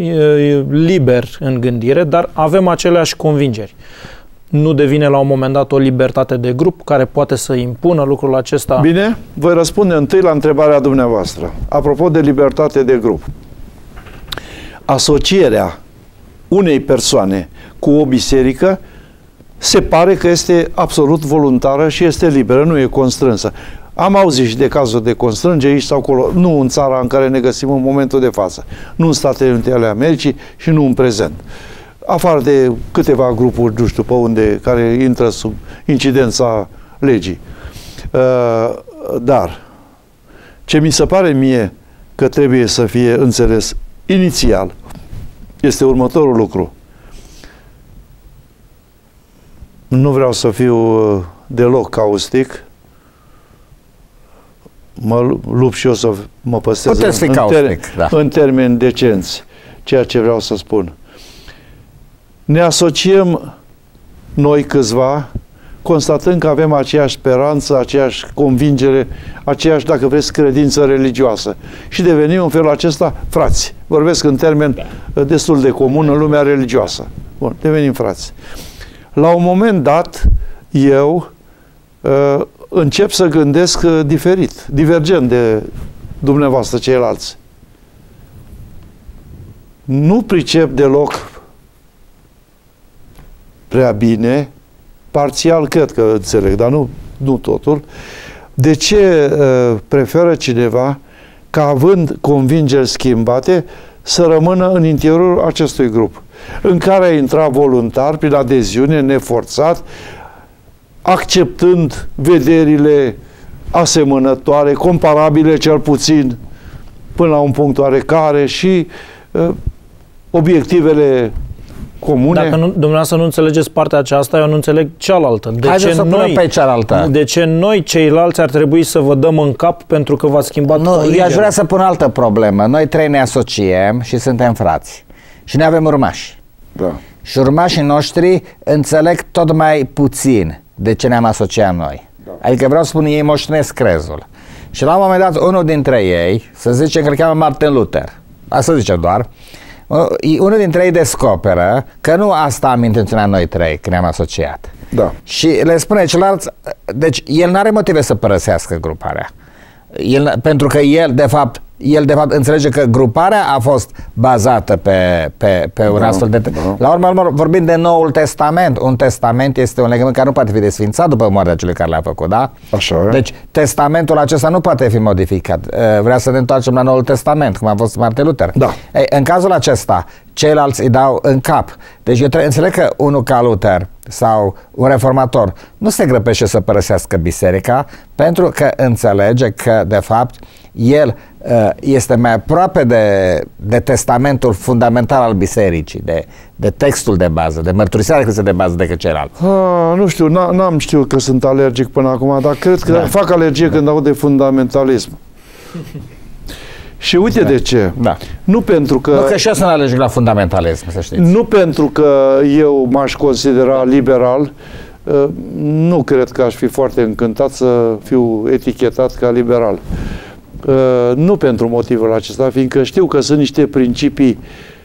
e liber în gândire, dar avem aceleași convingeri. Nu devine la un moment dat o libertate de grup care poate să impună lucrul acesta? Bine, voi răspunde întâi la întrebarea dumneavoastră. Apropo de libertate de grup. Asocierea unei persoane cu o biserică se pare că este absolut voluntară și este liberă, nu e constrânsă. Am auzit și de cazuri de constrângere aici sau acolo, nu în țara în care ne găsim în momentul de față, nu în Statele Unite ale Americii și nu în prezent. Afară de câteva grupuri, nu știu pe unde, care intră sub incidența legii. Dar ce mi se pare mie că trebuie să fie înțeles inițial este următorul lucru. Nu vreau să fiu deloc caustic, mă lupt și eu să mă păstrez în, în, ter da. în termeni decenți, ceea ce vreau să spun. Ne asociem noi câțiva, constatând că avem aceeași speranță, aceeași convingere, aceeași, dacă vreți, credință religioasă. Și devenim în felul acesta frați. Vorbesc în termeni destul de comun în lumea religioasă. Bun, devenim frați. La un moment dat, eu uh, încep să gândesc uh, diferit, divergent de dumneavoastră ceilalți. Nu pricep deloc prea bine, parțial cred că înțeleg, dar nu, nu totul, de ce uh, preferă cineva ca având convingeri schimbate să rămână în interiorul acestui grup, în care a intrat voluntar, prin adeziune, neforțat, acceptând vederile asemănătoare, comparabile cel puțin, până la un punct oarecare și uh, obiectivele comune. Dacă nu, dumneavoastră nu înțelegeți partea aceasta, eu nu înțeleg cealaltă. De Haideți ce să noi, pe cealaltă. De ce noi, ceilalți, ar trebui să vă dăm în cap pentru că v-ați schimbat Nu, eu aș vrea să pun altă problemă. Noi trei ne asociem și suntem frați. Și ne avem urmași. Da. Și urmașii noștri înțeleg tot mai puțin de ce ne-am asociat noi. Da. Adică vreau să spun, ei moștenesc crezul. Și la un moment dat, unul dintre ei, să zicem că îl cheamă Martin Luther, asta zice doar, unul dintre ei descoperă că nu asta am intenționat noi trei când ne-am asociat. Da. Și le spune celălalt, deci el nu are motive să părăsească gruparea. El, pentru că el, de fapt, el de fapt înțelege că gruparea a fost bazată pe, pe, pe un da, astfel de... Da. La urmă, urmă, vorbim de Noul Testament. Un testament este un legământ care nu poate fi desfințat după moartea celui care l-a făcut, da? Așa e. Deci, testamentul acesta nu poate fi modificat. Vrea să ne întoarcem la Noul Testament, cum a fost Martin Luther. Da. Ei, în cazul acesta, ceilalți îi dau în cap. Deci eu trebuie, înțeleg că unul ca Luther sau un reformator nu se grăbește să părăsească biserica, pentru că înțelege că, de fapt, el uh, este mai aproape de, de testamentul fundamental al bisericii, de, de textul de bază, de mărturisirea credinței de bază decât celălalt. Ah, nu știu, n-am știut că sunt alergic până acum, dar cred că da. fac alergie când aud de fundamentalism. Și uite da. de ce. Da. Nu pentru că... Nu că și eu sunt alergic la fundamentalism, să știți. Nu pentru că eu m-aș considera liberal, nu cred că aș fi foarte încântat să fiu etichetat ca liberal. Nu pentru motivul acesta, fiindcă știu că sunt niște principii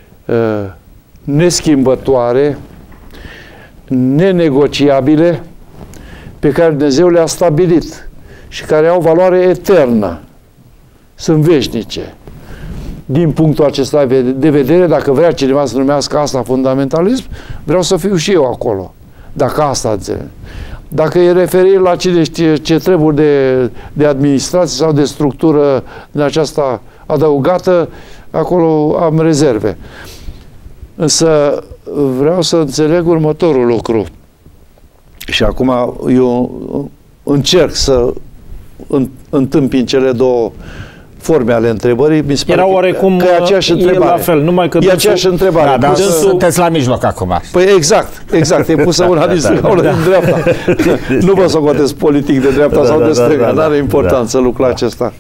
neschimbătoare, nenegociabile, pe care Dumnezeu le-a stabilit și care au valoare eternă. Sunt veșnice. Din punctul acesta de vedere, dacă vrea cineva să numească asta fundamentalism, vreau să fiu și eu acolo. Dacă asta înțeleg. Dacă e referire la cine știe ce treburi de, de administrație sau de structură din aceasta adăugată, acolo am rezerve. Însă vreau să înțeleg următorul lucru. Și acum eu încerc să întâmpin cele două forme ale întrebării. Mi se Era pare oarecum că e aceeași întrebare. la fel, numai că e aceeași întrebare. Da, dar Dânsul... sunteți la mijloc acum. Păi exact, exact. E pusă una din stânga, una din dreapta. Nu vă socotesc politic de dreapta da, sau de stânga. Da, da, n-are importanță da, lucrul da. acesta.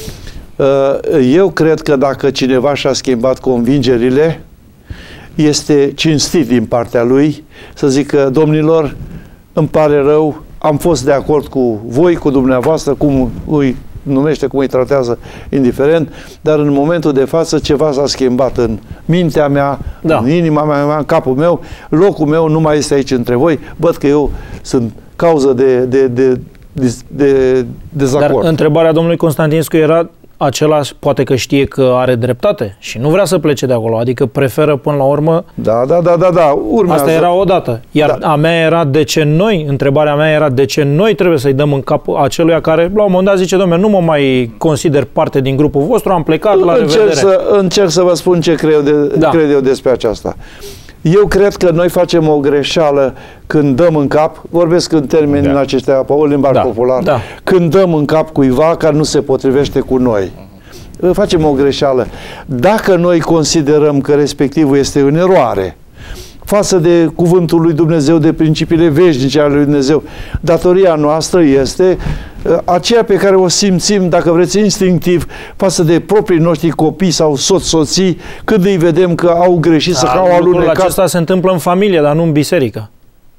Eu cred că dacă cineva și-a schimbat convingerile, este cinstit din partea lui să zică, domnilor, îmi pare rău, am fost de acord cu voi, cu dumneavoastră, cum îi numește, cum îi tratează, indiferent, dar în momentul de față ceva s-a schimbat în mintea mea, da. în inima mea, în capul meu, locul meu nu mai este aici între voi, văd că eu sunt cauză de, de, de, de, de dezacord. Dar întrebarea domnului Constantinescu era același, poate că știe că are dreptate și nu vrea să plece de acolo, adică preferă până la urmă... Da, da, da, da, da. Urmează. Asta era odată. Iar da. a mea era de ce noi, întrebarea mea era de ce noi trebuie să-i dăm în cap aceluia care la un moment dat zice, dom'le, nu mă mai consider parte din grupul vostru, am plecat, la încerc revedere. Să, încerc să vă spun ce cred, de, da. cred eu despre aceasta. Eu cred că noi facem o greșeală când dăm în cap, vorbesc în termeni da. aceștia, pe o limbaj da. popular, da. când dăm în cap cuiva care nu se potrivește cu noi. Facem o greșeală. Dacă noi considerăm că respectivul este în eroare față de cuvântul lui Dumnezeu, de principiile veșnice ale lui Dumnezeu, datoria noastră este aceea pe care o simțim, dacă vreți, instinctiv, față de proprii noștri copii sau soți-soții, când îi vedem că au greșit, da, să au alunecat. Lucrul acesta se întâmplă în familie, dar nu în biserică.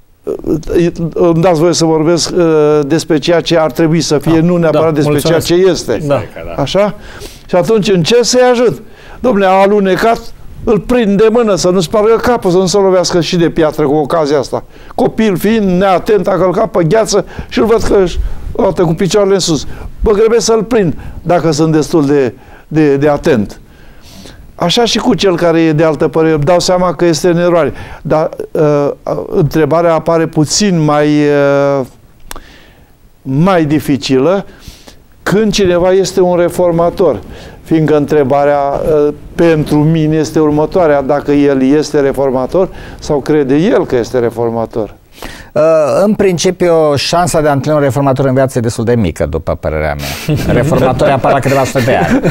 Îmi dați voie să vorbesc uh, despre ceea ce ar trebui să fie, da, nu neapărat da, despre mulțumesc. ceea ce este. Da. Așa? Și atunci încerc să-i ajut. Dom'le, a alunecat, îl prind de mână să nu spargă capul, să nu se lovească și de piatră cu ocazia asta. Copil fiind neatent, a călcat pe gheață și îl văd că își cu picioarele în sus. Bă, trebuie să-l prind, dacă sunt destul de, de, de atent. Așa și cu cel care e de altă părere, îmi dau seama că este în eroare. Dar uh, întrebarea apare puțin mai, uh, mai dificilă când cineva este un reformator. Fiindcă întrebarea uh, pentru mine este următoarea, dacă el este reformator sau crede el că este reformator. Uh, în principiu, șansa de a întâlni un reformator în viață e destul de mică, după părerea mea. Reformatorii apar la câteva sute de ani.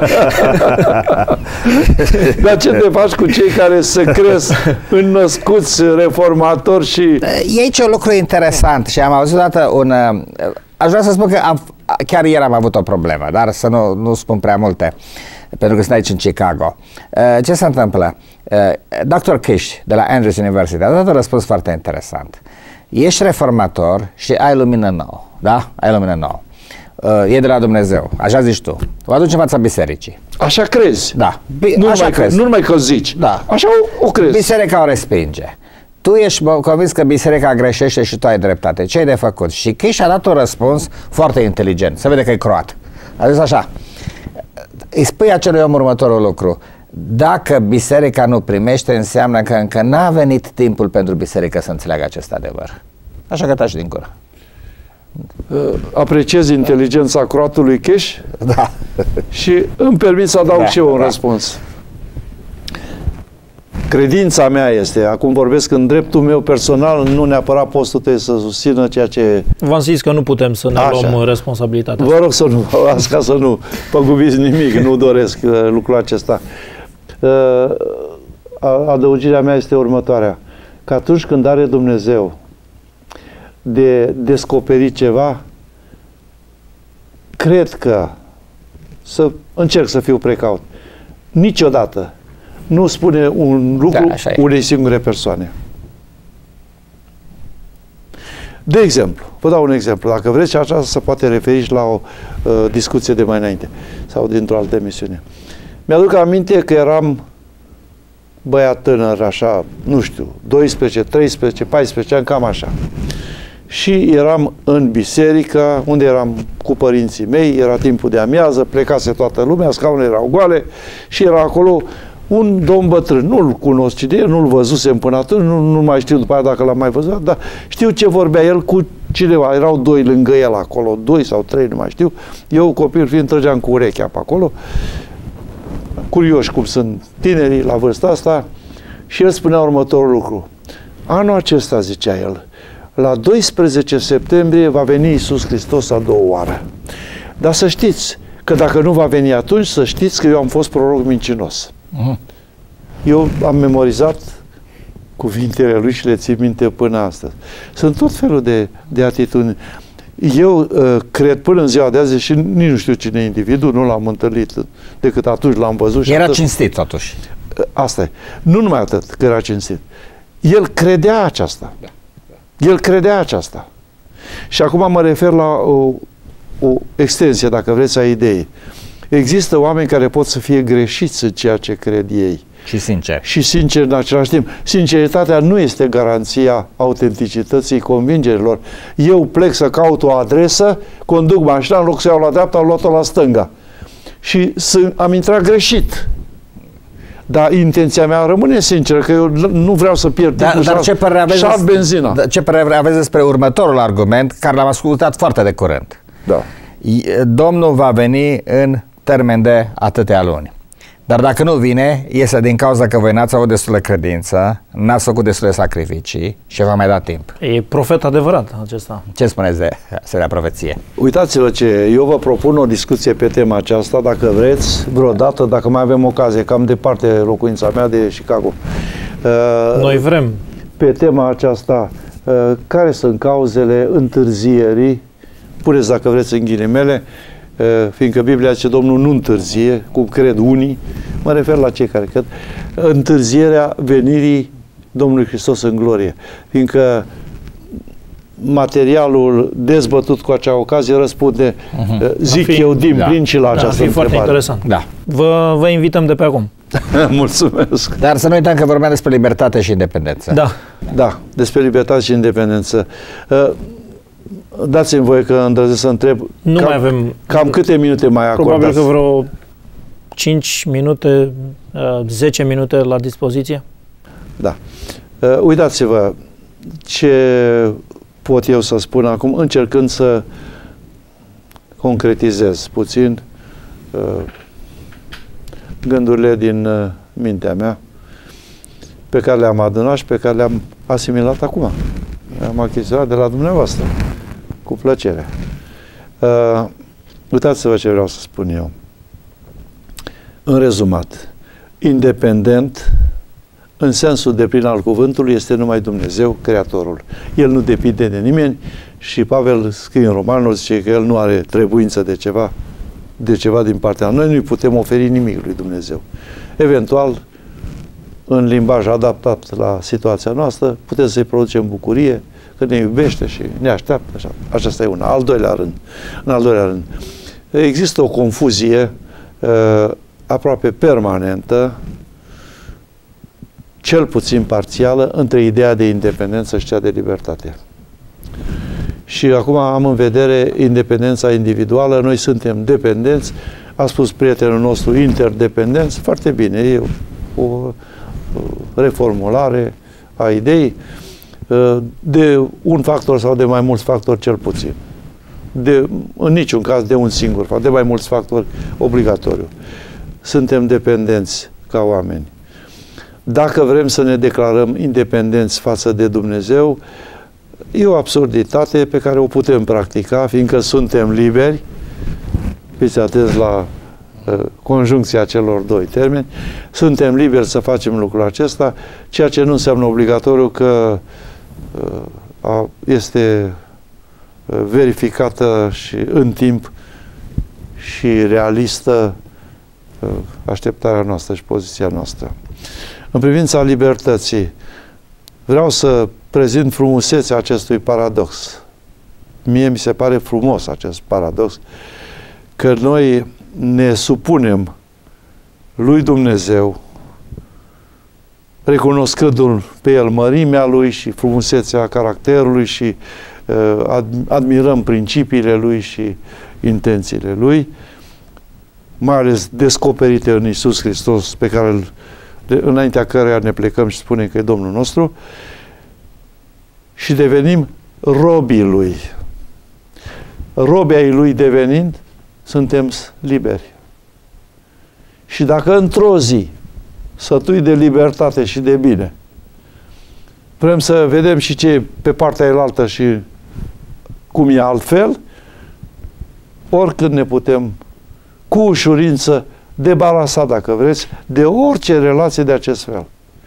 Dar ce te faci cu cei care se cresc înnăscuți reformatori și... E aici un lucru interesant și am auzit odată un... Aș vrea să spun că am, chiar ieri am avut o problemă, dar să nu, nu spun prea multe, pentru că sunt aici în Chicago. Ce se întâmplă? doctor Kish de la Andrews University a dat un răspuns foarte interesant. Ești reformator și ai lumină nouă, da? Ai lumină nouă. E de la Dumnezeu, așa zici tu. O aduci în fața bisericii. Așa crezi? Da. Nu așa numai crezi. Nu numai că zici. Da. Așa o, o crezi. Biserica o respinge. Tu ești convins că biserica greșește și tu ai dreptate. Ce ai de făcut? Și Kish a dat un răspuns foarte inteligent. Se vede că e croat. A zis așa: îi spui acelui om următorul lucru. Dacă biserica nu primește, înseamnă că încă n-a venit timpul pentru biserică să înțeleagă acest adevăr. Așa că taci din gură. Apreciez inteligența croatului Cash? Da. Și îmi permit să adaug da, și eu un da. răspuns. Credința mea este, acum vorbesc în dreptul meu personal, nu neapărat postul tău să susțină ceea ce... V-am zis că nu putem să ne Așa. luăm responsabilitatea. Vă rog să nu, asta să nu păgubiți nimic, nu doresc uh, lucrul acesta. Uh, adăugirea mea este următoarea. Că atunci când are Dumnezeu de descoperit ceva, cred că, să încerc să fiu precaut, niciodată nu spune un lucru da, unei singure persoane. De exemplu, vă dau un exemplu, dacă vreți, așa se poate referi și la o uh, discuție de mai înainte sau dintr-o altă emisiune. Mi-aduc aminte că eram băiat tânăr, așa, nu știu, doisprezece, treisprezece, paisprezece ani, cam așa. Și eram în biserică, unde eram cu părinții mei, era timpul de amiază, plecase toată lumea, scaunele erau goale și era acolo un domn bătrân. Nu-l cunosc cine, nu-l văzusem până atunci, nu, nu mai știu după aia dacă l-am mai văzut, dar știu ce vorbea el cu cineva. Erau doi lângă el acolo, doi sau trei, nu mai știu. Eu, copil fiind, trăgeam cu urechea pe acolo, curioși cum sunt tinerii la vârsta asta, și el spunea următorul lucru. Anul acesta, zicea el, la doisprezece septembrie va veni Iisus Hristos a doua oară. Dar să știți că dacă nu va veni atunci, să știți că eu am fost proroc mincinos. Uh-huh. Eu am memorizat cuvintele lui și le țin minte până astăzi. Sunt tot felul de, de atitudini. Eu uh, cred până în ziua de azi, și nici nu știu cine e individul, nu l-am întâlnit decât atunci l-am văzut. Era atât. cinstit totuși. Uh, asta e. Nu numai atât că era cinstit. El credea aceasta. Da. El credea aceasta. Și acum mă refer la o, o extensie, dacă vreți, a ideii. Există oameni care pot să fie greșiți în ceea ce cred ei. Și sincer. Și sincer în același timp. Sinceritatea nu este garanția autenticității convingerilor. Eu plec să caut o adresă, conduc mașina, în loc să iau la dreapta, am luat-o la stânga. Și am intrat greșit. Dar intenția mea rămâne sinceră, că eu nu vreau să pierd da, timpul dar ce părere aveți, și benzina. Da, ce părere aveți despre următorul argument, care l-am ascultat foarte de curând? Da. Domnul va veni în termen de atâtea luni. Dar dacă nu vine, este din cauza că voi n-ați avut destulă credință, n-ați făcut destule sacrificii și va mai da timp. E profet adevărat acesta. Ce spuneți de asemenea profeție? Uitați-vă ce, eu vă propun o discuție pe tema aceasta, dacă vreți, vreodată, dacă mai avem ocazie, cam departe locuința mea de Chicago. Noi vrem. Pe tema aceasta, care sunt cauzele întârzierii, puneți dacă vreți în ghilimele, fiindcă Biblia zice Domnul nu întârzie, cum cred unii, mă refer la cei care cred, întârzierea venirii Domnului Hristos în glorie. Fiindcă materialul dezbătut cu acea ocazie răspunde, uh-huh. zic fi, eu, din da. plin și la da, această întrebare. Foarte interesant. Da. Vă, vă invităm de pe acum. Mulțumesc. Dar să nu uităm că vorbeam despre libertate și independență. Da, da, despre libertate și independență. Dați-mi voie că îndrăznesc să întreb, nu cam, mai avem, cam câte minute mai acordați? Probabil că vreo cinci minute, zece minute la dispoziție. Da. Uitați-vă ce pot eu să spun acum, încercând să concretizez puțin gândurile din mintea mea pe care le-am adunat și pe care le-am asimilat acum. Le-am achiziționat de la dumneavoastră. Cu plăcere. Uh, uitați-vă ce vreau să spun eu. În rezumat, independent, în sensul deplin al cuvântului, este numai Dumnezeu, Creatorul. El nu depinde de nimeni și Pavel scrie în Romanul, zice că el nu are trebuință de ceva, de ceva din partea noi, nu-i putem oferi nimic lui Dumnezeu. Eventual, în limbaj adaptat la situația noastră, putem să-i producem bucurie, că ne iubește și ne așteaptă. Așa. Aceasta e una. Al doilea rând. În al doilea rând. Există o confuzie uh, aproape permanentă, cel puțin parțială, între ideea de independență și cea de libertate. Și acum am în vedere independența individuală. Noi suntem dependenți. a spus prietenul nostru, interdependenți, foarte bine, e o, o reformulare a ideii de un factor sau de mai mulți factori cel puțin. De, în niciun caz de un singur factor, de mai mulți factori obligatoriu. Suntem dependenți ca oameni. Dacă vrem să ne declarăm independenți față de Dumnezeu, e o absurditate pe care o putem practica, fiindcă suntem liberi. Fiți atenți la uh, conjuncția celor doi termeni. Suntem liberi să facem lucrul acesta, ceea ce nu înseamnă obligatoriu că uh, a, este uh, verificată și în timp și realistă uh, așteptarea noastră și poziția noastră. În privința libertății, vreau să prezint frumusețea acestui paradox. Mie mi se pare frumos acest paradox, că noi ne supunem lui Dumnezeu, recunoscându-l pe el mărimea lui și frumusețea caracterului și uh, ad, admirăm principiile lui și intențiile lui, mai ales descoperite în Iisus Hristos, pe care îl De, înaintea căreia ne plecăm și spunem că e Domnul nostru, și devenim robii Lui. Robii ai Lui devenind, suntem liberi. Și dacă într-o zi, sătui de libertate și de bine, vrem să vedem și ce e pe partea elaltă și cum e altfel, oricând ne putem cu ușurință debarasa, dacă vreți, de orice relație de acest fel.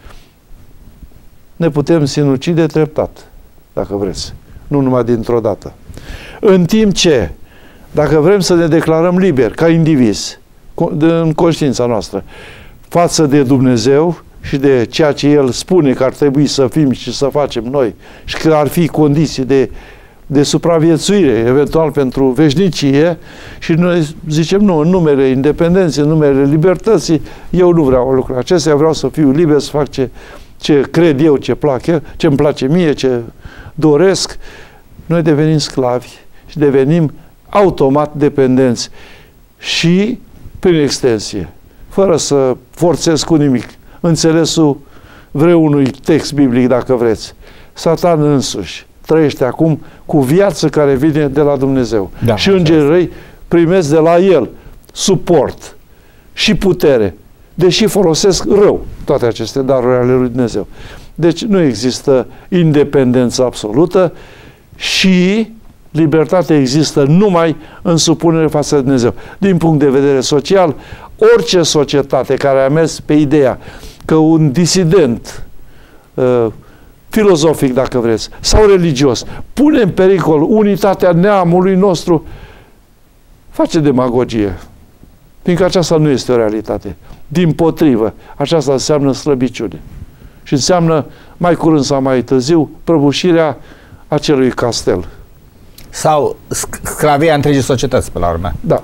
Ne putem sinucide treptat, dacă vreți, nu numai dintr-o dată. În timp ce, dacă vrem să ne declarăm liberi, ca indivizi, în conștiința noastră, față de Dumnezeu și de ceea ce El spune că ar trebui să fim și să facem noi și că ar fi condiții de de supraviețuire, eventual pentru veșnicie, și noi zicem, nu, în numele independenței, în numele libertății, eu nu vreau lucrul acestea, vreau să fiu liber, să fac ce, ce cred eu, ce plac, ce îmi place mie, ce doresc. Noi devenim sclavi și devenim automat dependenți și prin extensie, fără să forțez cu nimic. Înțelesul vreunui text biblic, dacă vreți. Satan însuși trăiește acum cu viață care vine de la Dumnezeu. Da, și îngerii răi primesc de la El suport și putere, deși folosesc rău toate aceste daruri ale lui Dumnezeu. Deci nu există independență absolută și libertatea există numai în supunere față de Dumnezeu. Din punct de vedere social, orice societate care a mers pe ideea că un disident uh, filozofic, dacă vreți, sau religios, pune în pericol unitatea neamului nostru, face demagogie. Fiindcă aceasta nu este o realitate. Dimpotrivă, aceasta înseamnă slăbiciune. Și înseamnă, mai curând sau mai târziu, prăbușirea acelui castel. Sau sclavia întregii societăți, pe la urmă. Da.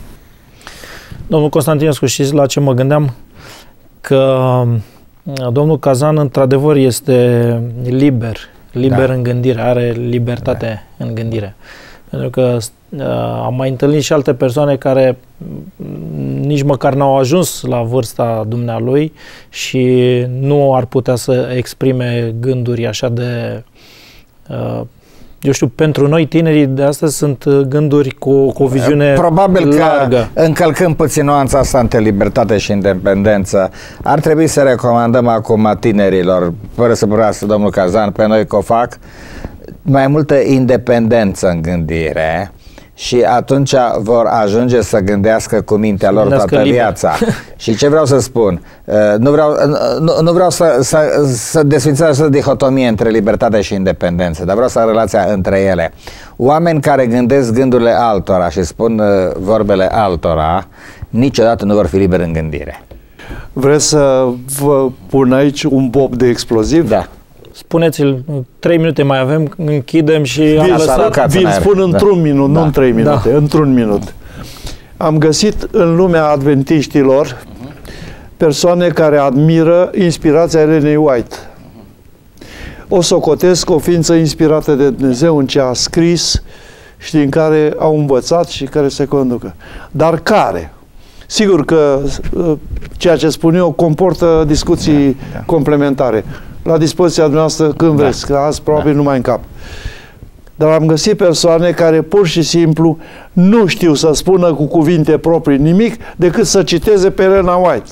Domnul Constantinescu, știți la ce mă gândeam? Că domnul Cazan, într-adevăr, este liber, liber da. în gândire, are libertate da. în gândire. Pentru că uh, am mai întâlnit și alte persoane care nici măcar n-au ajuns la vârsta dumnealui și nu ar putea să exprime gânduri așa de... Uh, eu știu, pentru noi tinerii de astăzi sunt gânduri cu, cu o viziune Probabil largă. Că, încălcând puțin nuanța asta între libertate și independență, ar trebui să recomandăm acum tinerilor, fără să vorbească domnul Cazan, pe noi că o fac, mai multă independență în gândire și atunci vor ajunge să gândească cu mintea lor toată liber. viața. Și ce vreau să spun? Nu vreau, nu, nu vreau să, să, să desfințez această dihotomie între libertate și independență, dar vreau să am relația între ele. Oameni care gândesc gândurile altora și spun vorbele altora, niciodată nu vor fi liberi în gândire. Vreți să vă pun aici un bob de exploziv? Da. Spuneți-l, trei minute mai avem, închidem și vi am lăsat. Vi-l spun într-un da. minut, da. nu în trei minute, da. într-un minut. Am găsit în lumea adventiștilor persoane care admiră inspirația Elenei White. O socotesc o ființă inspirată de Dumnezeu în ce a scris și din care au învățat și care se conducă. Dar care? Sigur că ceea ce spun eu comportă discuții da, da. complementare. La dispoziția dumneavoastră când vreți, da. că azi probabil da. nu mai încap. Dar am găsit persoane care pur și simplu nu știu să spună cu cuvinte proprii nimic decât să citeze pe Elena White.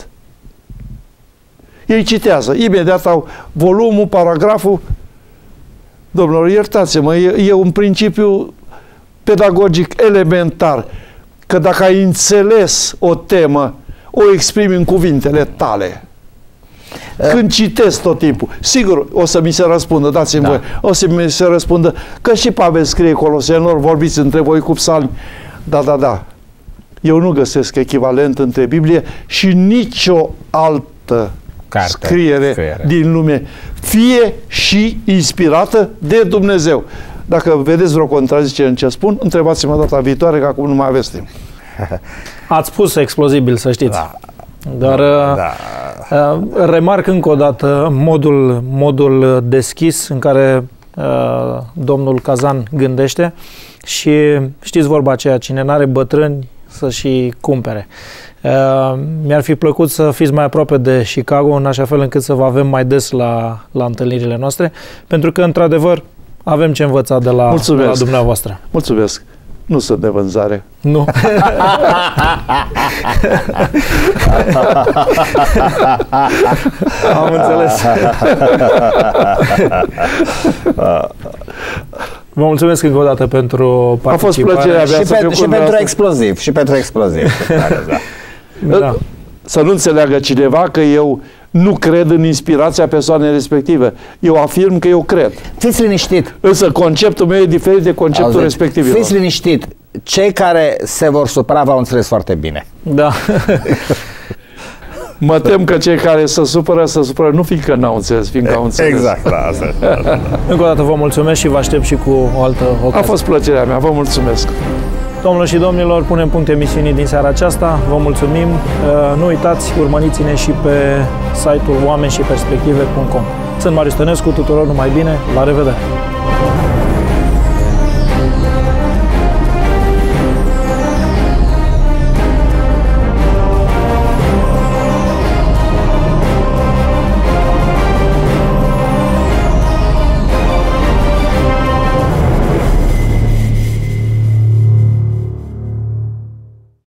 Ei citează, imediat au volumul, paragraful. Domnilor, iertați-mă, e, e un principiu pedagogic elementar, că dacă ai înțeles o temă, o exprimi în cuvintele tale. Când citesc tot timpul, sigur o să mi se răspundă, dați-mi da. voi, o să mi se răspundă că și Pavel scrie Colosenilor, vorbiți între voi cu psalmi. Da, da, da. Eu nu găsesc echivalent între Biblie și nicio altă Carte, scriere, scriere din lume, fie și inspirată de Dumnezeu. Dacă vedeți vreo contrazicere în ce spun, întrebați-mă data viitoare, că acum nu mai aveți timp. Ați spus explozibil, să știți. Da. Dar da. Uh, remarc încă o dată modul, modul deschis în care uh, domnul Cazan gândește și știți vorba aceea, cine n-are bătrâni să și cumpere. Uh, mi-ar fi plăcut să fiți mai aproape de Chicago, în așa fel încât să vă avem mai des la, la întâlnirile noastre, pentru că, într-adevăr, avem ce învăța de la, de la dumneavoastră. Mulțumesc! Nu sunt de vânzare. Nu. Am înțeles. Vă mulțumesc încă o dată pentru participare. A fost plăcerea mea și, să pe, și pentru exploziv. Și pentru exploziv. Da. Să nu înțeleagă cineva că eu nu cred în inspirația persoanei respective. Eu afirm că eu cred. Fiți liniștit. Însă conceptul meu e diferit de conceptul Auzi, respectiv. Fiți liniștit. Cei care se vor supăra v-au înțeles foarte bine. Da. Mă tem că cei care se supără, se supără nu fiindcă n-au înțeles, fiindcă au înțeles. Exact, da, asta. Încă o dată vă mulțumesc și vă aștept și cu o altă ocazie. A fost plăcerea mea, vă mulțumesc. Domnilor și domnilor, punem punct emisiunii din seara aceasta. Vă mulțumim. Nu uitați, urmăriți-ne și pe site-ul oameni și perspective punct com. Sunt Marius Tănescu, tuturor numai bine, la revedere!